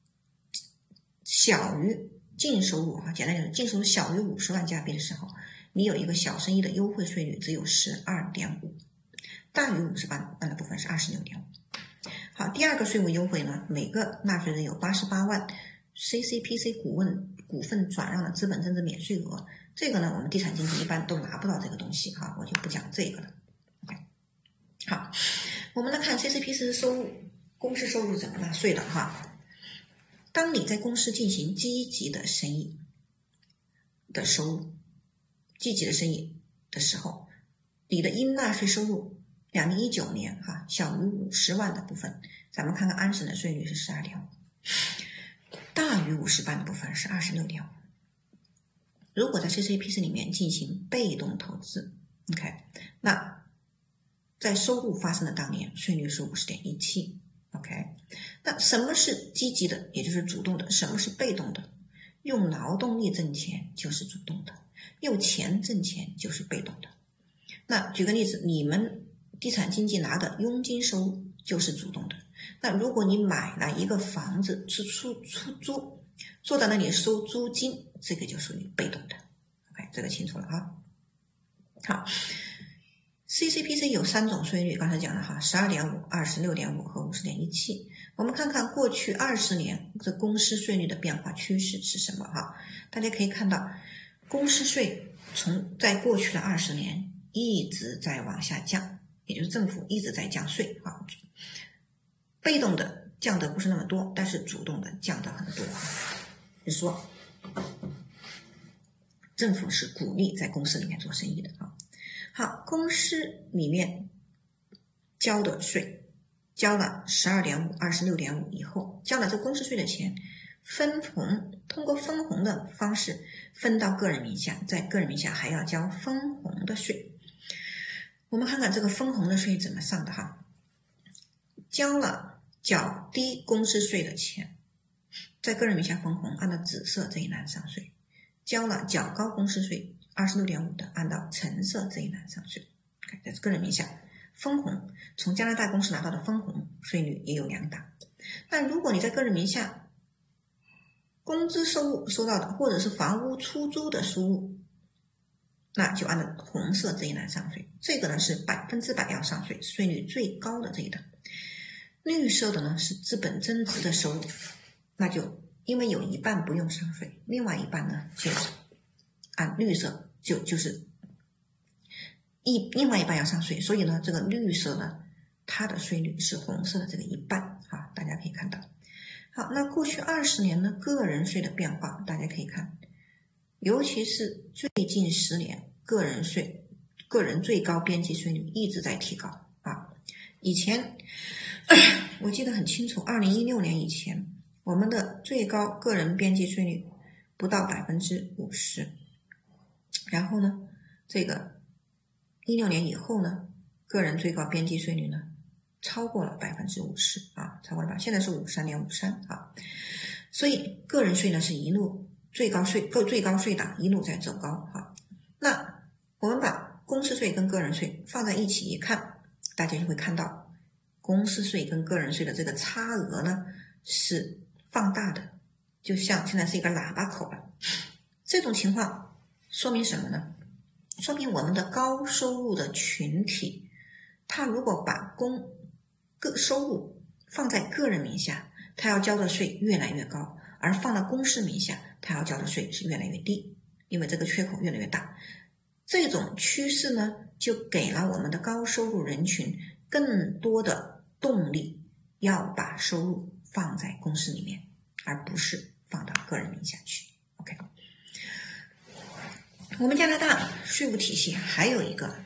小于净收入，简单讲，净收入小于50万加币的时候，你有一个小生意的优惠税率只有 12.5%， 大于50万的部分是 26.5%。 好，第二个税务优惠呢，每个纳税人有88万 CCPC 股份转让的资本增值免税额，这个呢我们地产经纪一般都拿不到这个东西，我就不讲这个了。 OK， 好，我们来看 CCPC 的收入，公司收入怎么纳税的当你在公司进行积极的生意的收入，积极的生意的时候，你的应纳税收入2019年小于50万的部分，咱们看看安省的税率是 12.5%， 大于50万的部分是 26.5%。 如果在 CCPC 里面进行被动投资 OK， 那在收入发生的当年税率是 50.17%。 OK， 那什么是积极的，也就是主动的？什么是被动的？用劳动力挣钱就是主动的，用钱挣钱就是被动的。那举个例子，你们地产经纪拿的佣金收入就是主动的。那如果你买了一个房子出租，坐在那里收租金，这个就属于被动的。OK， 这个清楚了啊。好。CCPC 有3种税率，刚才讲了哈， 12.5、26.5 和 50.17。 我们看看过去20年这公司税率的变化趋势是什么哈？大家可以看到，公司税在过去的20年一直在往下降，也就是政府一直在降税啊。被动的降的不是那么多，但是主动的降的很多，就是说政府是鼓励在公司里面做生意的啊。好，公司里面交的税，交了 12.5、26.5 以后，交了这公司税的钱，通过分红的方式分到个人名下，在个人名下还要交分红的税。我们看看这个分红的税怎么上的哈。交了较低公司税的钱，在个人名下分红，按照紫色这一栏上税；交了较高公司税 26.5 的，按照橙色这一栏上税。在个人名下分红，从加拿大公司拿到的分红税率也有2档。但如果你在个人名下工资收入收到的，或者是房屋出租的收入，那就按照红色这一栏上税。这个呢是100%要上税，税率最高的这一档。绿色的呢是资本增值的收入，那就因为有一半不用上税，另外一半呢就按绿色就是另外一半要上税，所以呢这个绿色呢它的税率是红色的这个一半啊，大家可以看到。好，那过去20年呢个人税的变化，大家可以看，尤其是最近10年，个人最高边际税率一直在提高啊。以前我记得很清楚，2016年以前，我们的最高个人边际税率不到 50%， 然后呢这个16年以后呢，个人最高边际税率呢超过了 50% 啊，超过了现在是 53.53 啊。所以个人税呢是一路最高税档一路在走高啊。那我们把公司税跟个人税放在一起一看，大家就会看到公司税跟个人税的这个差额呢是放大的，就像现在是一个喇叭口了。这种情况说明什么呢？说明我们的高收入的群体，他如果把收入放在个人名下，他要交的税越来越高，而放到公司名下，他要交的税是越来越低，因为这个缺口越来越大。这种趋势呢，就给了我们的高收入人群更多的动力，要把收入放在公司里面，而不是放到个人名下去。 OK， 我们加拿大税务体系还有一个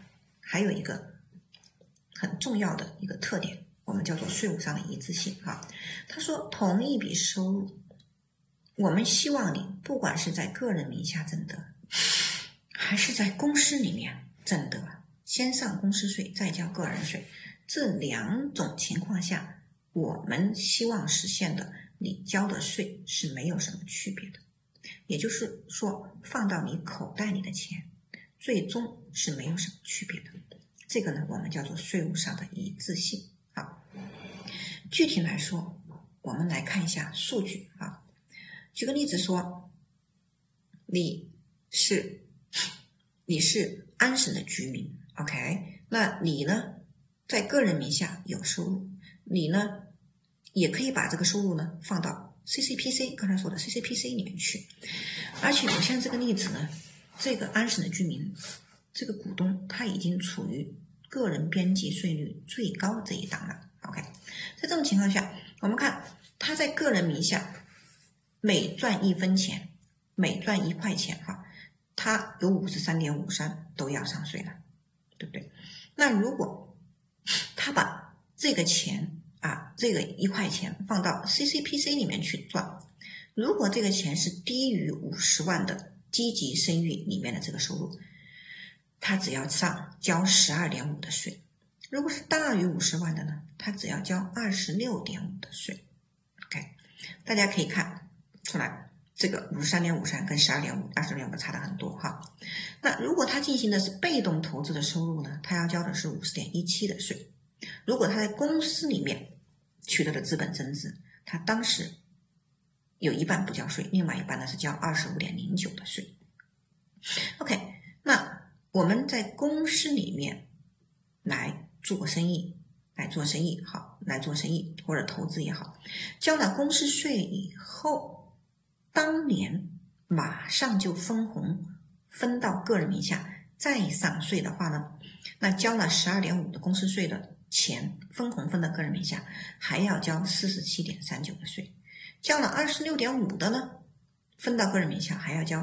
很重要的一个特点，我们叫做税务上的一致性啊。他说同一笔收入，我们希望你不管是在个人名下挣得，还是在公司里面挣得，先上公司税再交个人税，这2种情况下，我们希望实现的你交的税是没有什么区别的。也就是说，放到你口袋里的钱最终是没有什么区别的。这个呢我们叫做税务上的一致性。好，具体来说，我们来看一下数据啊。举个例子说，你是安省的居民 OK， 那你呢在个人名下有收入，你呢也可以把这个收入呢放到 CCPC 刚才说的 CCPC 里面去。而且我现在这个例子呢，这个安省的居民这个股东他已经处于个人边际税率最高这一档了 OK。 在这种情况下，我们看他在个人名下每赚1分钱，每赚1块钱他有 53.53 都要上税了，对不对？那如果他把这个钱这个1块钱放到 CCPC 里面去赚，如果这个钱是低于50万的积极生育里面的这个收入，他只要交 12.5 的税。 如果是大于50万的呢，他只要交26.5%的税。OK， 大家可以看出来，这个53.53跟12.5、26.5差的很多哈。那如果他进行的是被动投资的收入呢，他要交的是50.17%的税。如果他在公司里面取得的资本增值，他当时有一半不交税，另外一半呢是交25.09%的税。OK， 那我们在公司里面来做生意或者投资也好，交了公司税以后，当年马上就分红分到个人名下再上税的话呢，那交了12.5%的公司税的钱分红分到个人名下还要交47.39%的税，交了26.5%的呢分到个人名下还要交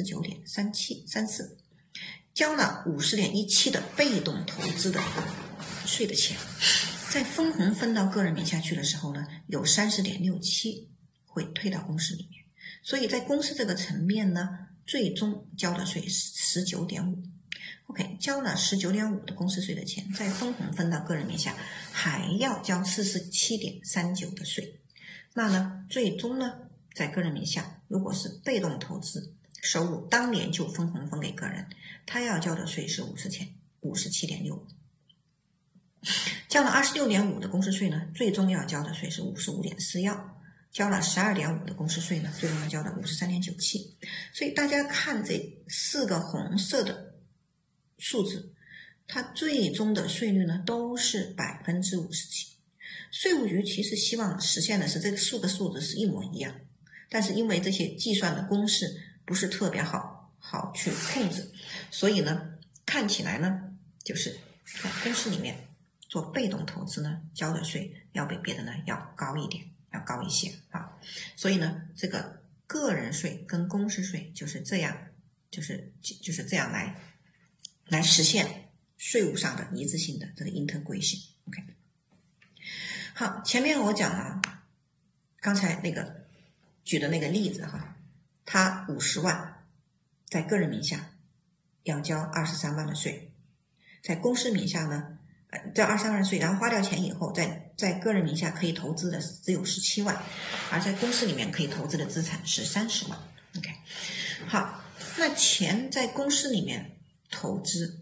39.34%，交了50.17%的被动投资的税的钱，在分红分到个人名下去的时候呢，有30.67%会退到公司里面，所以在公司这个层面呢，最终交的税是19.5%。OK， 交了19.5%的公司税的钱，在分红分到个人名下还要交47.39%的税。那呢，最终呢，在个人名下，如果是被动投资收入当年就分红分给个人，他要交的税是57.65%。交了26.5%的公司税呢，最终要交的税是55.41%，交了12.5%的公司税呢，最终要交的53.97%。所以大家看这4个红色的数字，它最终的税率呢都是57%。税务局其实希望实现的是这4个数字是一模一样，但是因为这些计算的公式不是特别好去控制，所以呢看起来呢就是在公司里面做被动投资呢，交的税要比别的呢要高一点，要高一些啊。所以呢，这个个人税跟公司税就是这样，就是这样来实现税务上的一致性的这个 integration。OK， 好，前面我讲了，刚才那个举的那个例子哈，他50万在个人名下要交23万的税，在公司名下呢交23万税，然后花掉钱以后，在个人名下可以投资的只有17万，而在公司里面可以投资的资产是30万。OK， 好，那钱在公司里面投资，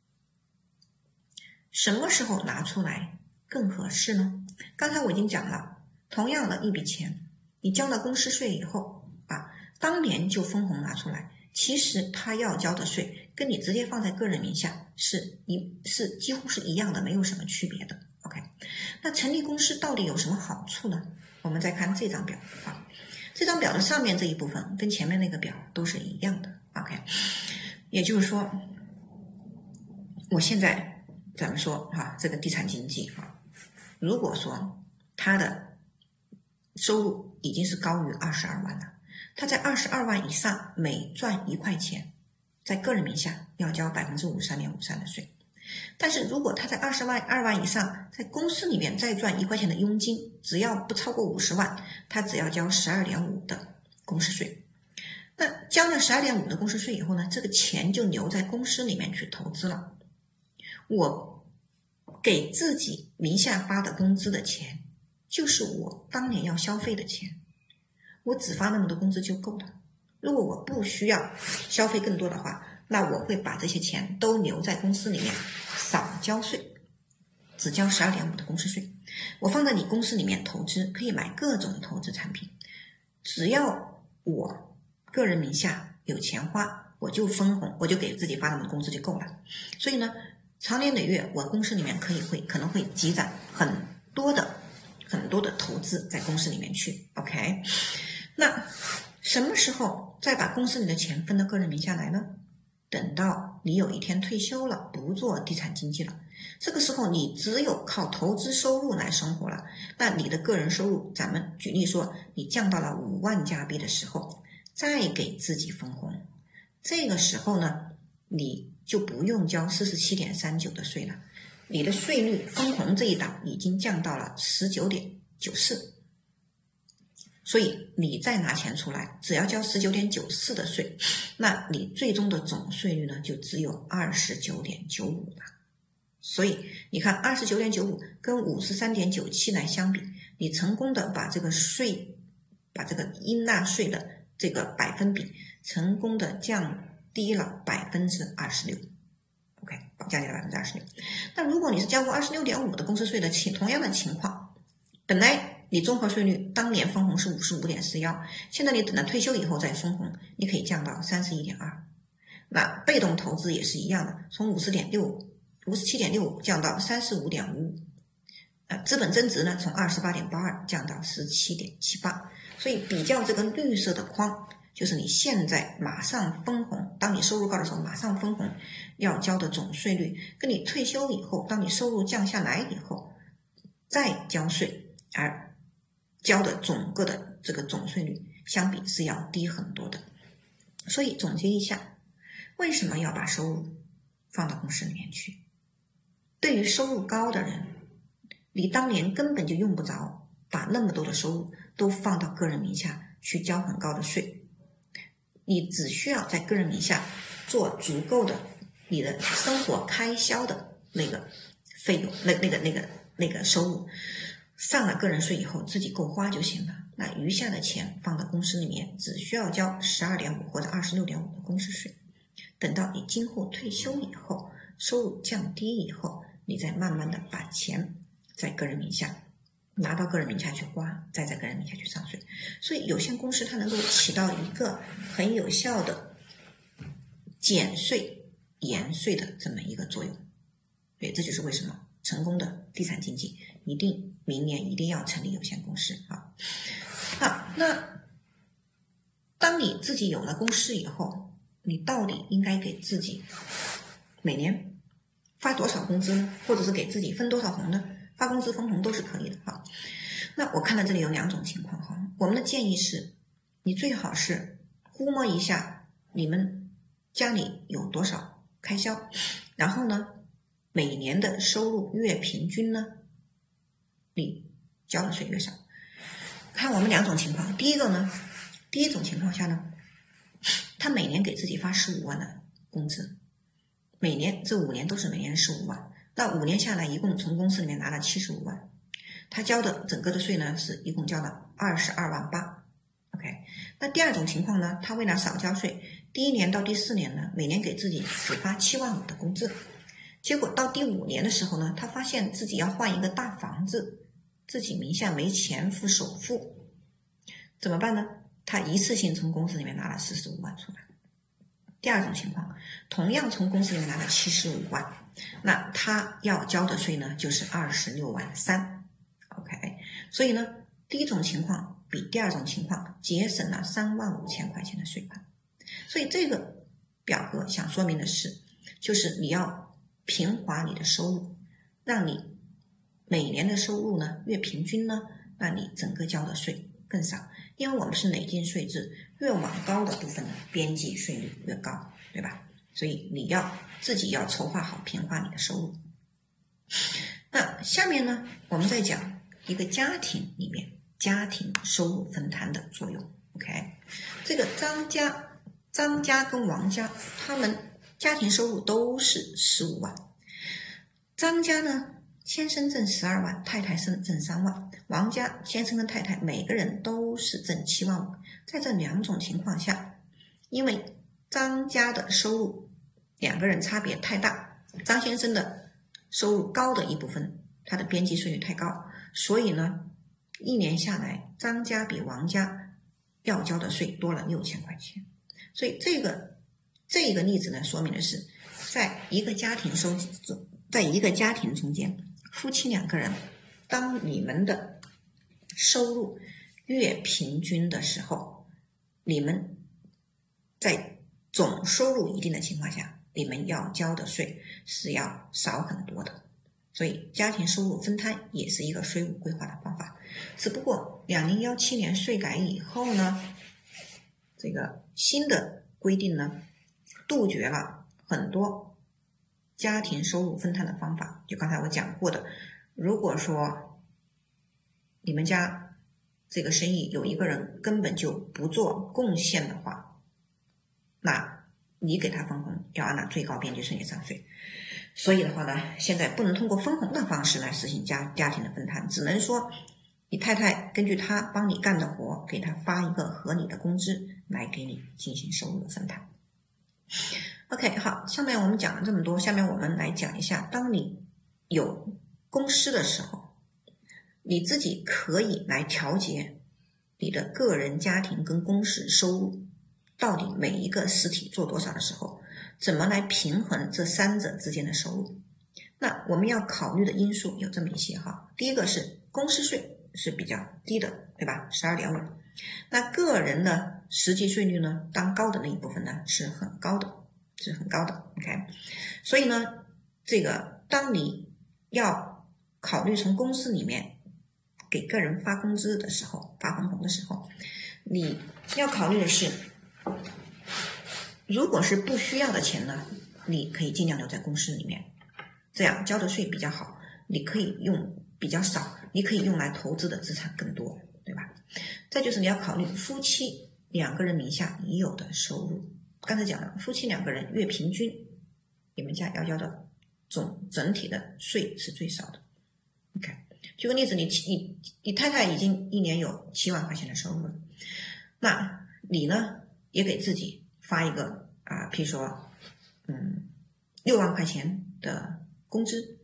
什么时候拿出来更合适呢？刚才我已经讲了，同样的一笔钱，你交了公司税以后当年就分红拿出来，其实他要交的税跟你直接放在个人名下是几乎是一样的，没有什么区别的。OK， 那成立公司到底有什么好处呢？我们再看这张表这张表的上面这一部分跟前面那个表都是一样的。OK， 也就是说，我现在咱们说这个地产经纪如果说他的收入已经是高于22万了，他在22万以上每赚1块钱，在个人名下要交 53.53% 的税。但是如果他在22万以上，在公司里面再赚1块钱的佣金，只要不超过50万，他只要交 12.5% 的公司税。那交了 12.5% 的公司税以后呢，这个钱就留在公司里面去投资了。我给自己名下发的工资的钱，就是我当年要消费的钱，我只发那么多工资就够了。如果我不需要消费更多的话，那我会把这些钱都留在公司里面，少交税，只交 12.5% 的公司税。我放在你公司里面投资，可以买各种投资产品，只要我个人名下有钱花，我就分红，我就给自己发那么工资就够了。所以呢，长年累月，我公司里面可能会积攒很多的投资在公司里面去。 OK， 那什么时候再把公司里的钱分到个人名下来呢？等到你有一天退休了，不做地产经纪了，这个时候你只有靠投资收入来生活了，那你的个人收入，咱们举例说你降到了5万加币的时候，再给自己分红，这个时候呢，你就不用交 47.39% 的税了，你的税率分红这一档已经降到了 19.94%，所以你再拿钱出来，只要交 19.94% 的税，那你最终的总税率呢就只有 29.95% 了。 所以你看 29.95 跟 53.97 来相比，你成功的把这个税，把这个应纳税的这个百分比成功的降低了26%。OK， 降低了26%。那如果你是交过 26.5 的公司税的同样的情况，本来你综合税率当年分红是 55.41， 现在你等到退休以后再分红，你可以降到 31.2。 那被动投资也是一样的，从 57.65 降到 35.55， 资本增值呢从 28.82 降到 17.78。 所以比较这个绿色的框，就是你现在马上分红，当你收入高的时候马上分红要交的总税率，跟你退休以后，当你收入降下来以后再交税而交的整个的这个总税率相比是要低很多的。所以总结一下，为什么要把收入放到公司里面去？对于收入高的人，你当年根本就用不着把那么多的收入都放到个人名下去交很高的税，你只需要在个人名下做足够的你的生活开销的那个费用，那个收入，上了个人税以后自己够花就行了。那余下的钱放到公司里面，只需要交 12.5 或者 26.5 的公司税。等到你今后退休以后，收入降低以后，你再慢慢的把钱在个人名下拿到个人名下去花，再在个人名下去上税。所以有限公司它能够起到一个很有效的减税延税的这么一个作用。对，这就是为什么成功的地产经济明年一定要成立有限公司啊。好，那当你自己有了公司以后，你到底应该给自己每年发多少工资呢？或者是给自己分多少红呢？发工资分红都是可以的哈。那我看到这里有两种情况哈，我们的建议是，你最好是估摸一下你们家里有多少开销，然后呢，每年的收入越平均呢，你交的税越少。看我们两种情况，第一种情况下呢，他每年给自己发15万的工资，每年这5年都是每年15万，那5年下来一共从公司里面拿了75万，他交的整个的税呢是一共交了22万8。 OK， 那第二种情况呢，他为了少交税，第1年到第4年呢，每年给自己只发7万5的工资，结果到第5年的时候呢，他发现自己要换一个大房子，自己名下没钱付首付，怎么办呢？他一次性从公司里面拿了45万出来。第二种情况，同样从公司里面拿了75万，那他要交的税呢就是26万3。 OK， 所以呢，第一种情况比第二种情况节省了3万5千块钱的税款。所以这个表格想说明的是，就是你要平滑你的收入，让你每年的收入呢越平均呢，那你整个交的税更少。因为我们是累进税制，越往高的部分呢，边际税率越高，对吧？所以你要自己要筹划好平滑你的收入。那下面呢，我们再讲一个家庭里面家庭收入分摊的作用。OK， 这个张家跟王家，他们家庭收入都是15万。张家呢，先生挣12万，太太挣3万。王家先生跟太太每个人都是挣7万5。在这两种情况下，因为张家的收入两个人差别太大，张先生的收入高的一部分，他的边际税率太高，所以呢，一年下来张家比王家要交的税多了6000块钱。所以这个例子呢，说明的是，在一个家庭中间，夫妻两个人，当你们的收入越平均的时候，你们在总收入一定的情况下，你们要交的税是要少很多的。所以家庭收入分摊也是一个税务规划的方法。只不过2017年税改以后呢，这个新的规定呢，杜绝了很多家庭收入分摊的方法。就刚才我讲过的，如果说你们家这个生意有一个人根本就不做贡献的话，那你给他分红要按照最高边际税率上税。 所以的话呢，现在不能通过分红的方式来实行家庭的分摊，只能说你太太根据她帮你干的活，给她发一个合理的工资来给你进行收入的分摊。OK， 好，下面我们讲了这么多，下面我们来讲一下，当你有公司的时候，你自己可以来调节你的个人、家庭跟公司收入到底每一个实体做多少的时候，怎么来平衡这三者之间的收入。那我们要考虑的因素有这么一些哈。第一个是公司税是比较低的，对吧？ 12.5%。那个人的实际税率呢，当高的那一部分呢是很高的OK， 所以呢，这个当你要考虑从公司里面给个人发工资的时候，发分红的时候，你要考虑的是，如果是不需要的钱呢，你可以尽量留在公司里面，这样交的税比较好，你可以用比较少，你可以用来投资的资产更多，对吧？再就是你要考虑夫妻两个人名下已有的收入。刚才讲了，夫妻两个人月平均你们家要交的整体的税是最少的。OK， 举个例子，你太太已经一年有7万块钱的收入了，那你呢也给自己发一个譬如说6万块钱的工资，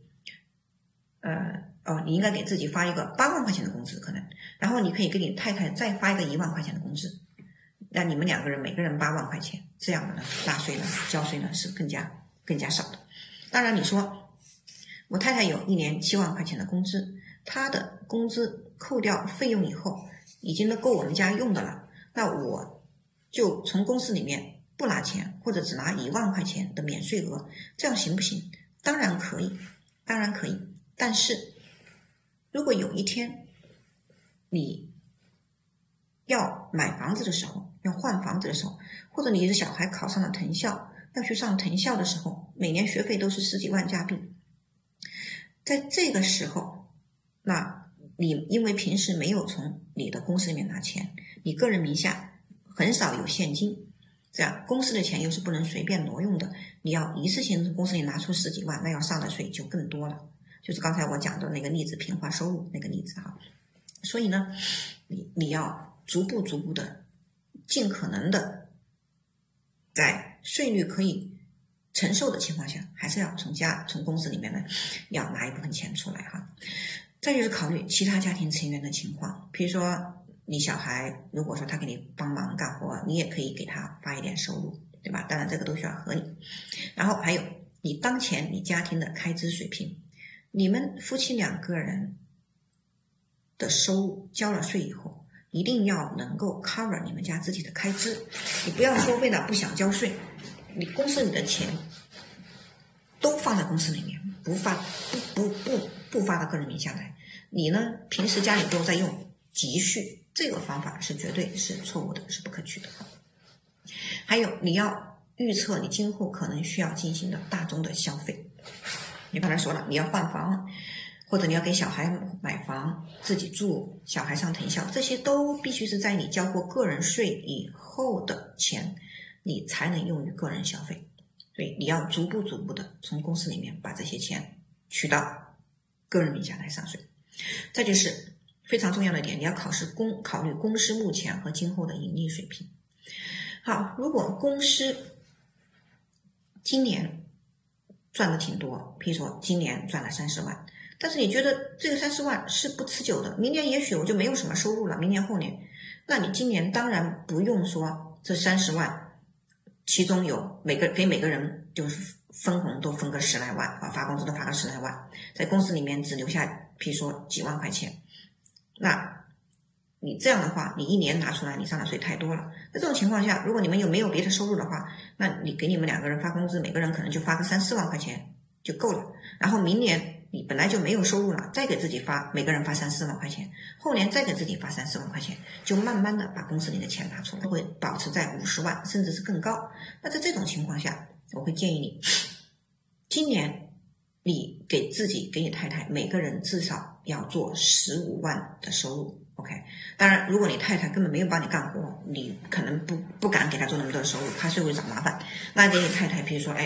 你应该给自己发一个8万块钱的工资可能，然后你可以给你太太再发一个1万块钱的工资，那你们两个人每个人8万块钱，这样的呢纳税呢交税呢是更加少的。当然你说我太太有一年7万块钱的工资，她的工资扣掉费用以后已经都够我们家用的了，那我就从公司里面不拿钱，或者只拿1万块钱的免税额，这样行不行？当然可以。但是如果有一天你要买房子的时候，要换房子的时候，或者你的小孩考上了藤校，要去上藤校的时候，每年学费都是10几万加币，在这个时候，那你因为平时没有从你的公司里面拿钱，你个人名下很少有现金，这样公司的钱又是不能随便挪用的，你要一次性从公司里拿出10几万，那要上的税就更多了。就是刚才我讲的那个例子，平滑收入那个例子哈。所以呢，你要逐步的，尽可能的在税率可以承受的情况下，还是要从公司里面呢要拿一部分钱出来哈。再就是考虑其他家庭成员的情况，比如说你小孩如果说他给你帮忙干活，你也可以给他发一点收入，对吧？当然这个都需要合理。然后还有你当前你家庭的开支水平，你们夫妻两个人的收入交了税以后，一定要能够 cover 你们家自己的开支。你不要说为了不想交税，你公司里的钱都放在公司里面，不发到个人名下来。你呢，平时家里都在用积蓄，这个方法是绝对是错误的，是不可取的。还有你要预测你今后可能需要进行的大宗的消费。你刚才说了，你要换房，或者你要给小孩买房，自己住，小孩上藤校，这些都必须是在你交过个人税以后的钱，你才能用于个人消费。所以你要逐步的从公司里面把这些钱取到个人名下来上税。再就是非常重要的一点，你要考虑公司目前和今后的盈利水平。好，如果公司今年赚的挺多，比如说今年赚了30万，但是你觉得这个30万是不持久的，明年也许我就没有什么收入了，明年后年，那你今年当然不用说这30万其中有给每个人就是分红都分个10来万发工资都发个10来万，在公司里面只留下比如说几万块钱，那你这样的话，你一年拿出来你上的税太多了。在这种情况下，如果你们又没有别的收入的话，那你给你们两个人发工资，每个人可能就发个3、4万块钱就够了。然后明年你本来就没有收入了，再给自己每个人发3、4万块钱，后年再给自己发3、4万块钱，就慢慢的把公司里的钱拿出来，会保持在50万甚至是更高。那在这种情况下，我会建议你今年你给自己给你太太每个人至少要做15万的收入。OK， 当然如果你太太根本没有帮你干活，你可能不敢给她做那么多的收入，怕税会找麻烦，那给你太太比如说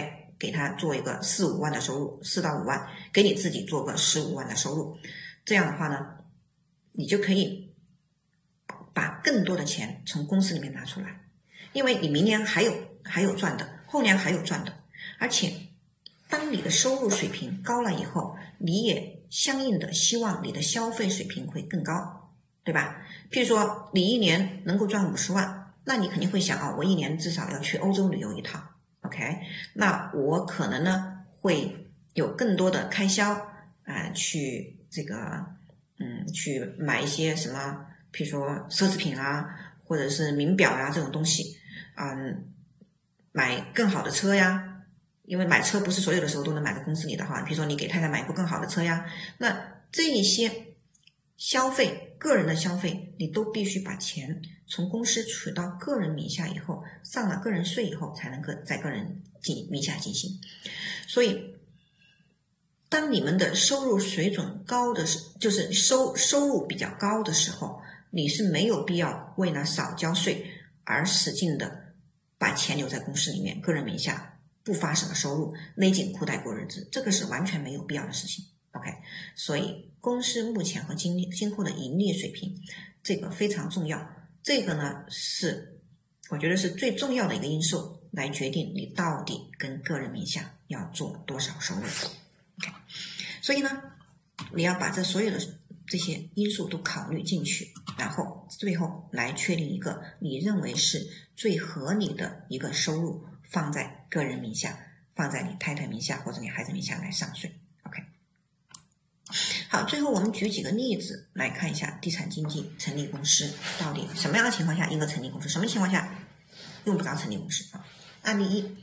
给他做一个4、5万的收入，4到5万，给你自己做个15万的收入。这样的话呢，你就可以把更多的钱从公司里面拿出来，因为你明年还有赚的，后年还有赚的，而且当你的收入水平高了以后，你也相应的希望你的消费水平会更高，对吧？譬如说你一年能够赚50万，那你肯定会想我一年至少要去欧洲旅游一趟 ，OK？ 那我可能呢会有更多的开销去这个去买一些什么，譬如说奢侈品啊，或者是名表啊这种东西，买更好的车呀，因为买车不是所有的时候都能买到公司里的哈。比如说你给太太买一部更好的车呀，那这一些消费，个人的消费，你都必须把钱从公司取到个人名下以后，上了个人税以后，才能够在个人名下进行。所以当你们的收入水准高的时候，就是收入比较高的时候，你是没有必要为了少交税而使劲的把钱留在公司里面，个人名下不发什么收入，勒紧裤带过日子，这个是完全没有必要的事情。OK， 所以公司目前和今后的盈利水平，这个非常重要。这个呢是我觉得是最重要的一个因素，来决定你到底跟个人名下要做多少收入。OK， 所以呢，你要把这所有的这些因素都考虑进去，然后最后来确定一个你认为是最合理的一个收入，放在个人名下，放在你太太名下或者你孩子名下来上税。OK， 好，最后我们举几个例子来看一下地产经纪成立公司到底什么样的情况下应该成立公司，什么情况下用不着成立公司啊？案例一，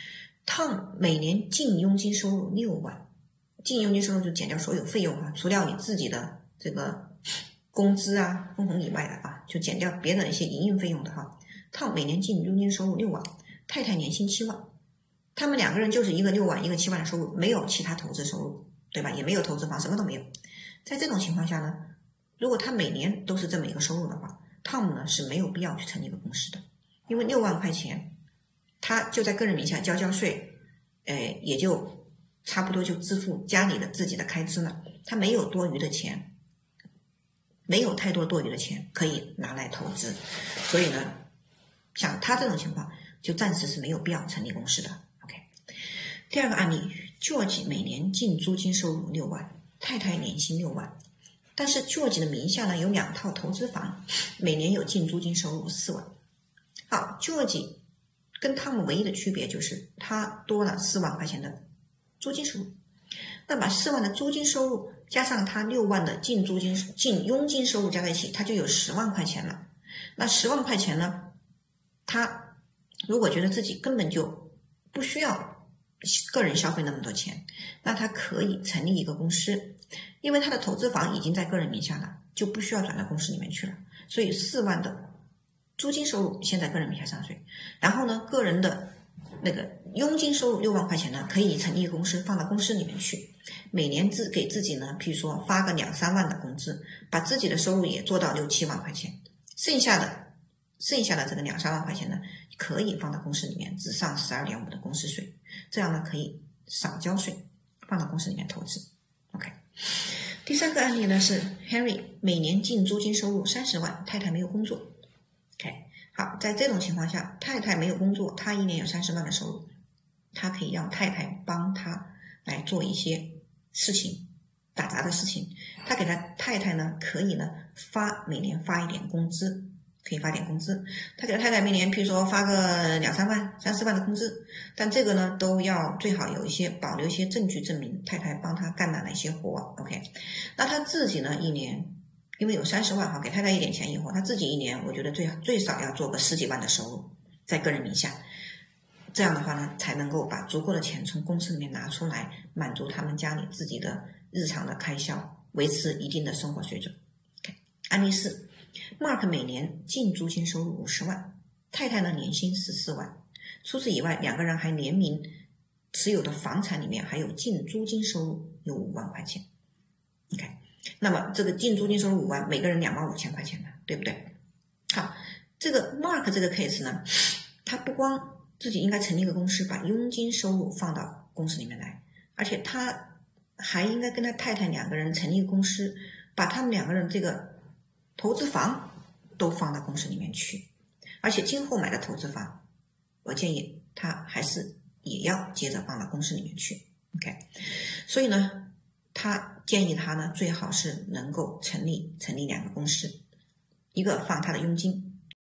Tom 每年净佣金收入6万，净佣金收入就减掉所有费用除掉你自己的这个工资分红以外的就减掉别的一些营运费用的Tom 每年净佣金收入6万，太太年薪7万，他们两个人就是一个6万一个7万的收入，没有其他投资收入，对吧？也没有投资房，什么都没有。在这种情况下呢，如果他每年都是这么一个收入的话， Tom 呢是没有必要去成立一个公司的，因为6万块钱他就在个人名下交税，也就差不多就支付家里的自己的开支了，他没有多余的钱，没有太多多余的钱可以拿来投资，所以呢，像他这种情况就暂时是没有必要成立公司的。 OK， 第二个案例， George 每年净租金收入6万，太太年薪6万，但是 George 的名下呢有2套投资房，每年有净租金收入4万。好， George 跟他们唯一的区别就是他多了4万块钱的租金收入，那把4万的租金收入加上他6万的净佣金收入加在一起，他就有10万块钱了。那10万块钱呢，他如果觉得自己根本就不需要个人消费那么多钱，那他可以成立一个公司，因为他的投资房已经在个人名下了，就不需要转到公司里面去了，所以4万的租金收入先在个人名下上税，然后呢，个人的那个佣金收入6万块钱呢，可以成立一个公司放到公司里面去，每年给自己呢，譬如说发个2、3万的工资，把自己的收入也做到6、7万块钱，剩下的这个2、3万块钱呢，可以放到公司里面，只上12.5%的公司税，这样呢可以少交税，放到公司里面投资。 OK， 第三个案例呢是 Henry 每年净租金收入30万，太太没有工作。 OK， 好，在这种情况下，太太没有工作，他一年有30万的收入，他可以让太太帮他来做一些事情，打杂的事情，他给他太太呢可以呢每年发一点工资，可以发点工资，他给他太太每年譬如说发个2、3万、3、4万的工资，但这个呢都要最好保留一些证据证明太太帮他干了哪些活。 OK， 那他自己呢一年因为有30万给太太一点钱以后，他自己一年我觉得最少要做个10几万的收入在个人名下，这样的话呢才能够把足够的钱从公司里面拿出来，满足他们家里自己的日常的开销，维持一定的生活水准。 OK， 案例4， Mark 每年净租金收入50万，太太呢年薪14万，除此以外两个人还联名持有的房产里面还有净租金收入有5万块钱。 OK，那么这个净租金收入5万，每个人25000块钱的，对不对？好，这个 Mark 这个 case 呢，他不光自己应该成立一个公司，把佣金收入放到公司里面来，而且他还应该跟他太太两个人成立一个公司，把他们两个人这个投资房都放到公司里面去，而且今后买的投资房，我建议他还是也要接着放到公司里面去。OK， 所以呢，他建议他呢最好是能够成立两个公司，一个放他的佣金。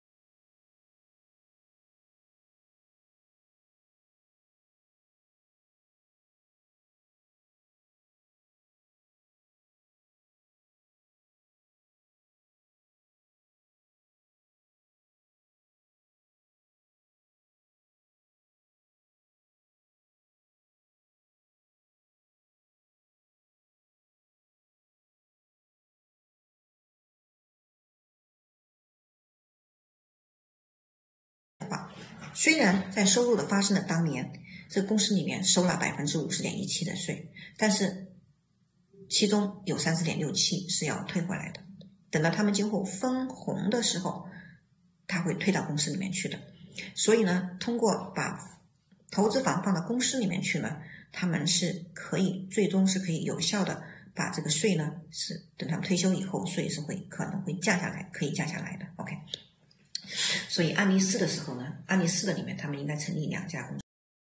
虽然在收入的发生的当年，这个公司里面收了50.17%的税，但是其中有30.67%是要退回来的。等到他们今后分红的时候，他会退到公司里面去的。所以呢，通过把投资房放到公司里面去呢，他们是可以最终是可以有效的把这个税呢，是等他们退休以后，税是可能会降下来，可以降下来的。OK。所以案例4的时候呢，案例4的里面他们应该成立2家公司。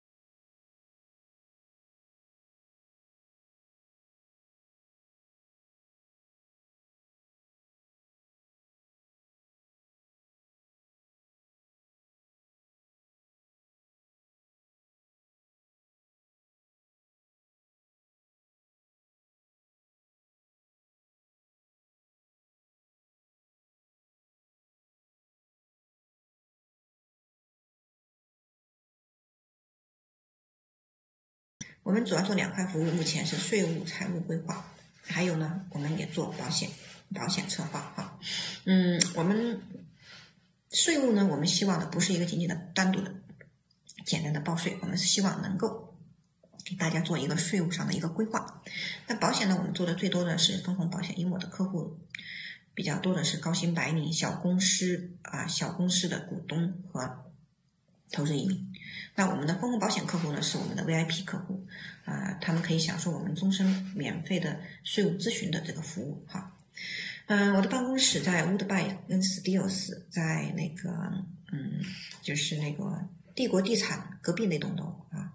我们主要做2块服务，目前是税务、财务规划，还有呢，我们也做保险策划哈。我们税务呢，我们希望的不是一个仅仅的单独的简单的报税，我们是希望能够给大家做一个税务上的一个规划。那保险呢，我们做的最多的是分红保险，因为我的客户比较多的是高薪白领、小公司的股东和投资移民。那我们的分红保险客户呢，是我们的 VIP 客户，他们可以享受我们终身免费的税务咨询的这个服务哈。我的办公室在 Woodbury 跟 Steeles， 在那个就是那个帝国地产隔壁那栋楼啊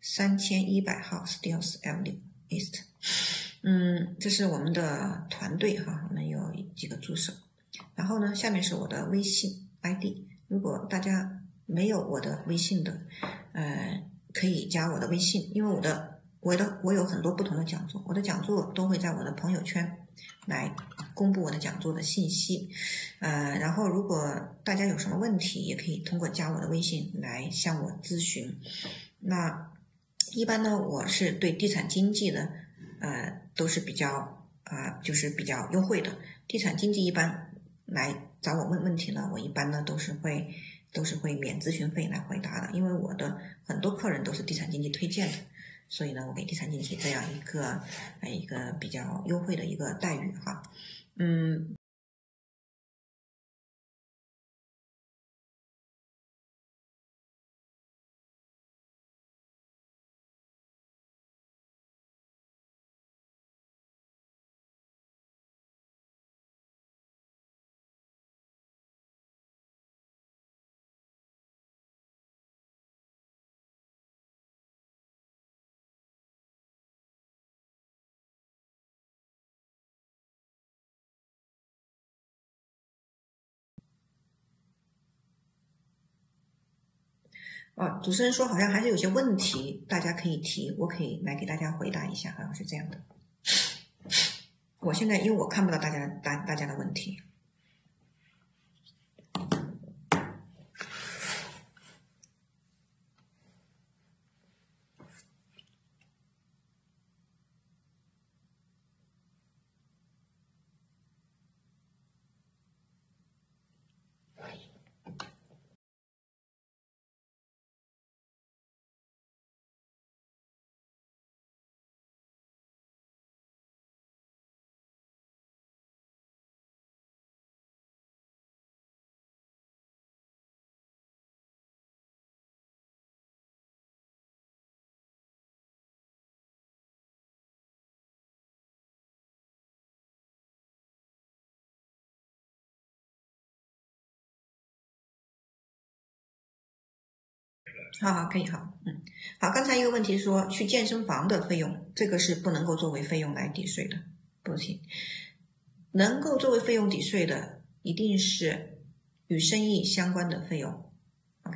，3100号 Steeles Avenue East。这是我们的团队哈，我们有几个助手。然后呢，下面是我的微信 ID， 如果大家没有我的微信的，可以加我的微信，因为我有很多不同的讲座，我的讲座都会在我的朋友圈来公布我的讲座的信息。然后如果大家有什么问题，也可以通过加我的微信来向我咨询。那一般呢，我是对地产经纪的都是比较就是比较优惠的。地产经纪一般来找我问问题呢，我一般呢都是会免咨询费来回答的，因为我的很多客人都是地产经纪推荐的，所以呢，我给地产经纪这样一个比较优惠的一个待遇哈。主持人说好像还是有些问题，大家可以提，我可以来给大家回答一下，好像是这样的。我现在因为我看不到大家的问题。 好，可以，好，好。刚才一个问题说去健身房的费用，这个是不能够作为费用来抵税的，不行。能够作为费用抵税的，一定是与生意相关的费用。OK，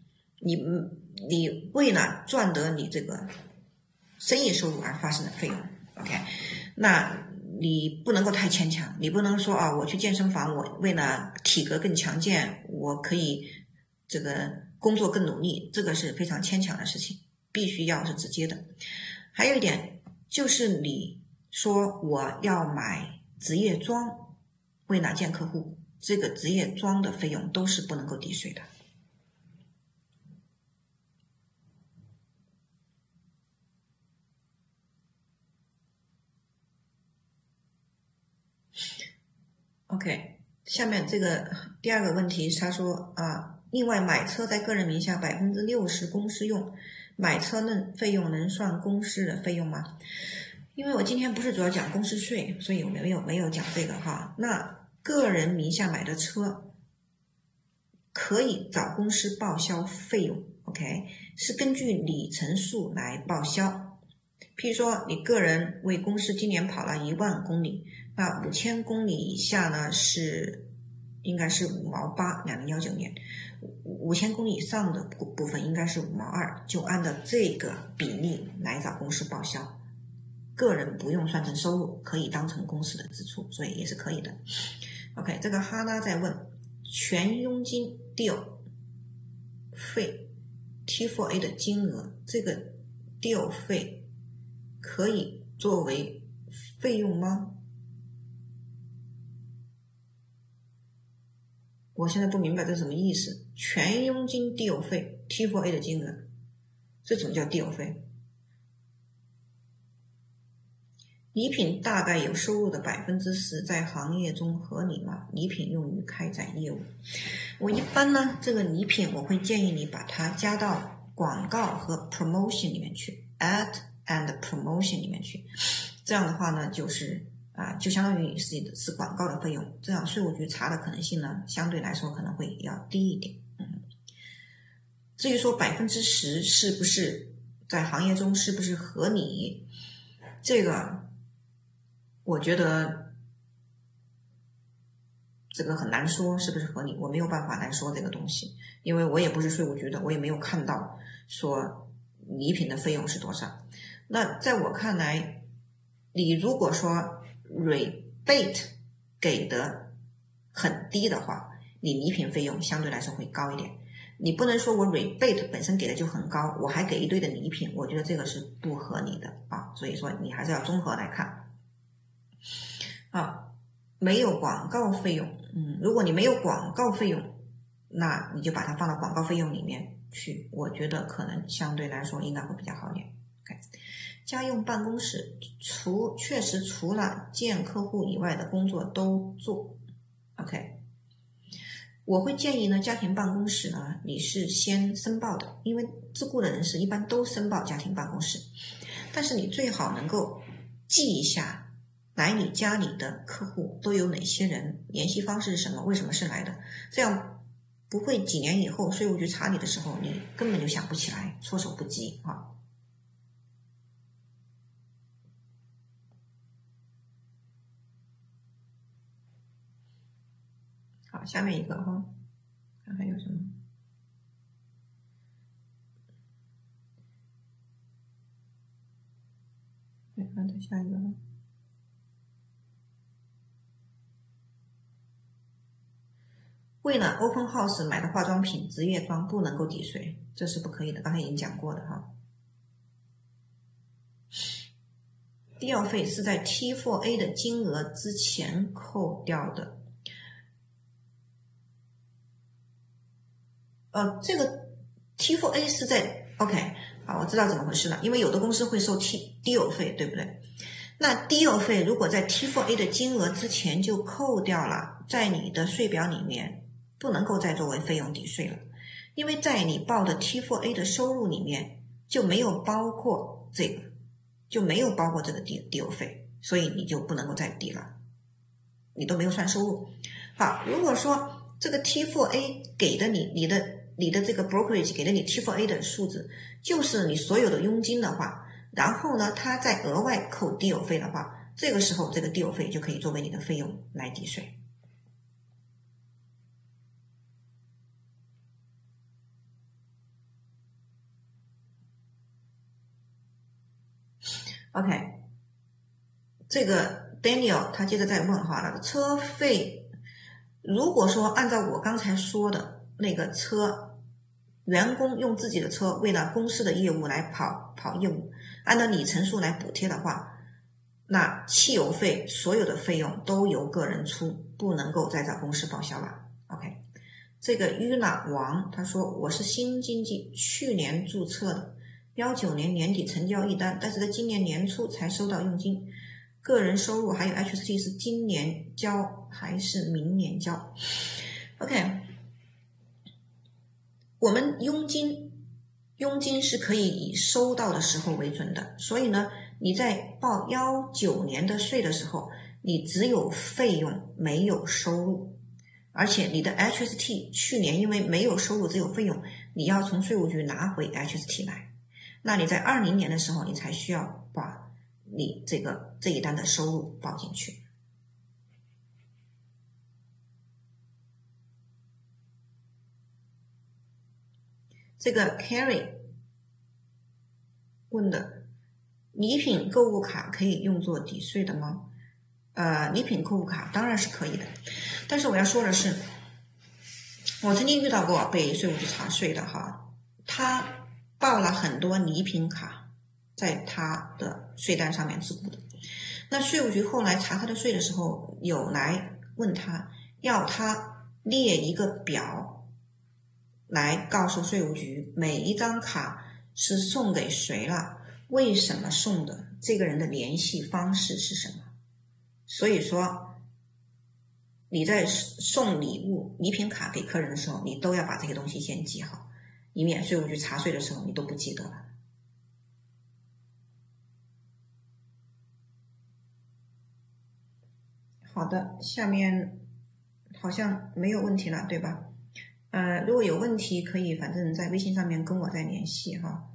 你为了赚得你这个生意收入而发生的费用。OK， 那你不能够太牵强，你不能说啊，我去健身房，我为了体格更强健，我可以这个工作更努力，这个是非常牵强的事情，必须要是直接的。还有一点就是你说我要买职业装为哪件客户，这个职业装的费用都是不能够抵税的。OK， 下面这个第二个问题，他说另外买车在个人名下60%公司用，买车费用能算公司的费用吗？因为我今天不是主要讲公司税，所以我没有讲这个哈。那个人名下买的车可以找公司报销费用 ，OK， 是根据里程数来报销。譬如说你个人为公司今年跑了1万公里，那5000公里以下呢应该是5毛8，2019年5000公里以上的部分应该是5毛2，就按照这个比例来找公司报销。个人不用算成收入，可以当成公司的支出，所以也是可以的。OK， 这个哈拉在问全佣金 deal 费 T4A 的金额，这个 deal 费可以作为费用吗？我现在不明白这是什么意思。全佣金 deal 费 T4A 的金额，这怎么叫 deal 费？礼品大概有收入的10%，在行业中合理吗？礼品用于开展业务，我一般呢，这个礼品我会建议你把它加到广告和 promotion 里面去 ，ad and promotion 里面去。这样的话呢，就是就相当于是广告的费用，这样税务局查的可能性呢，相对来说可能会要低一点。至于说10%是不是在行业中是不是合理，这个我觉得这个很难说是不是合理，我没有办法来说这个东西，因为我也不是税务局的，我也没有看到说礼品的费用是多少。那在我看来，你如果说 rebate 给的很低的话，你礼品费用相对来说会高一点。你不能说我 rebate 本身给的就很高，我还给一堆的礼品，我觉得这个是不合理的所以说你还是要综合来看。没有广告费用，如果你没有广告费用，那你就把它放到广告费用里面去，我觉得可能相对来说应该会比较好一点。OK， 家用办公室确实除了见客户以外的工作都做。OK， 我会建议呢，家庭办公室呢你是先申报的，因为自雇的人士一般都申报家庭办公室，但是你最好能够记一下来你家里的客户都有哪些人，联系方式是什么，为什么是来的，这样不会几年以后税务局查你的时候你根本就想不起来，措手不及好，下面一个看还有什么。看它下一个为了 open house 买的化妆品职业装不能够抵税，这是不可以的，刚才已经讲过的deal 费是在 T4A 的金额之前扣掉的。这个 T4A 是在 OK， 好，我知道怎么回事了，因为有的公司会收 deal 费，对不对？那 deal 费如果在 T4A 的金额之前就扣掉了，在你的税表里面不能够再作为费用抵税了，因为在你报的 T4A 的收入里面就没有包括这个，就没有包括这个 deal 费，所以你就不能够再抵了，你都没有算收入。好，如果说这个 T4A 给的你的你的这个 brokerage 给了你 T4A 的数字，就是你所有的佣金的话，然后呢，它再额外扣 deal 费的话，这个时候这个 deal 费就可以作为你的费用来抵税。OK， 这个 Daniel 他接着再问哈，那个车费，如果说按照我刚才说的那个车，员工用自己的车为了公司的业务来跑业务，按照里程数来补贴的话，那汽油费所有的费用都由个人出，不能够再找公司报销了。OK， 这个 Yuna 王他说我是新经济，去年注册的，19年年底成交一单，但是在今年年初才收到佣金，个人收入还有 HST 是今年交还是明年交 ？OK， 我们佣金是可以以收到的时候为准的，所以呢，你在报19年的税的时候，你只有费用没有收入，而且你的 HST 去年因为没有收入只有费用，你要从税务局拿回 HST 来，那你在20年的时候，你才需要把你这一单的收入报进去。这个 Carrie 问的，礼品购物卡可以用作抵税的吗？礼品购物卡当然是可以的，但是我要说的是，我曾经遇到过被税务局查税的哈，他报了很多礼品卡在他的税单上面自顾的，那税务局后来查他的税的时候，有来问他，要他列一个表来告诉税务局每一张卡是送给谁了，为什么送的，这个人的联系方式是什么。所以说你在送礼品卡给客人的时候，你都要把这些东西先记好，以免税务局查税的时候你都不记得了。好的，下面好像没有问题了，对吧？如果有问题可以反正在微信上面跟我再联系哈。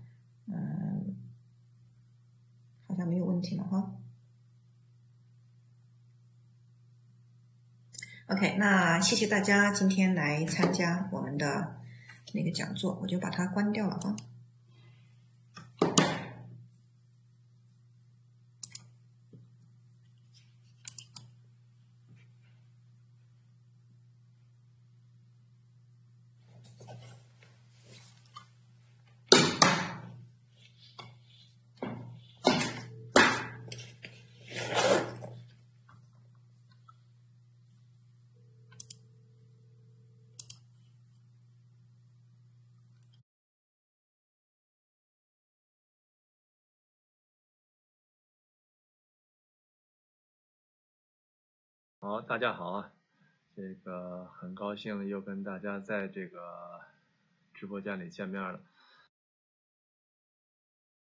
好像没有问题了哈。OK， 那谢谢大家今天来参加我们的那个讲座，我就把它关掉了啊。 好，大家好啊！这个很高兴又跟大家在这个直播间里见面了。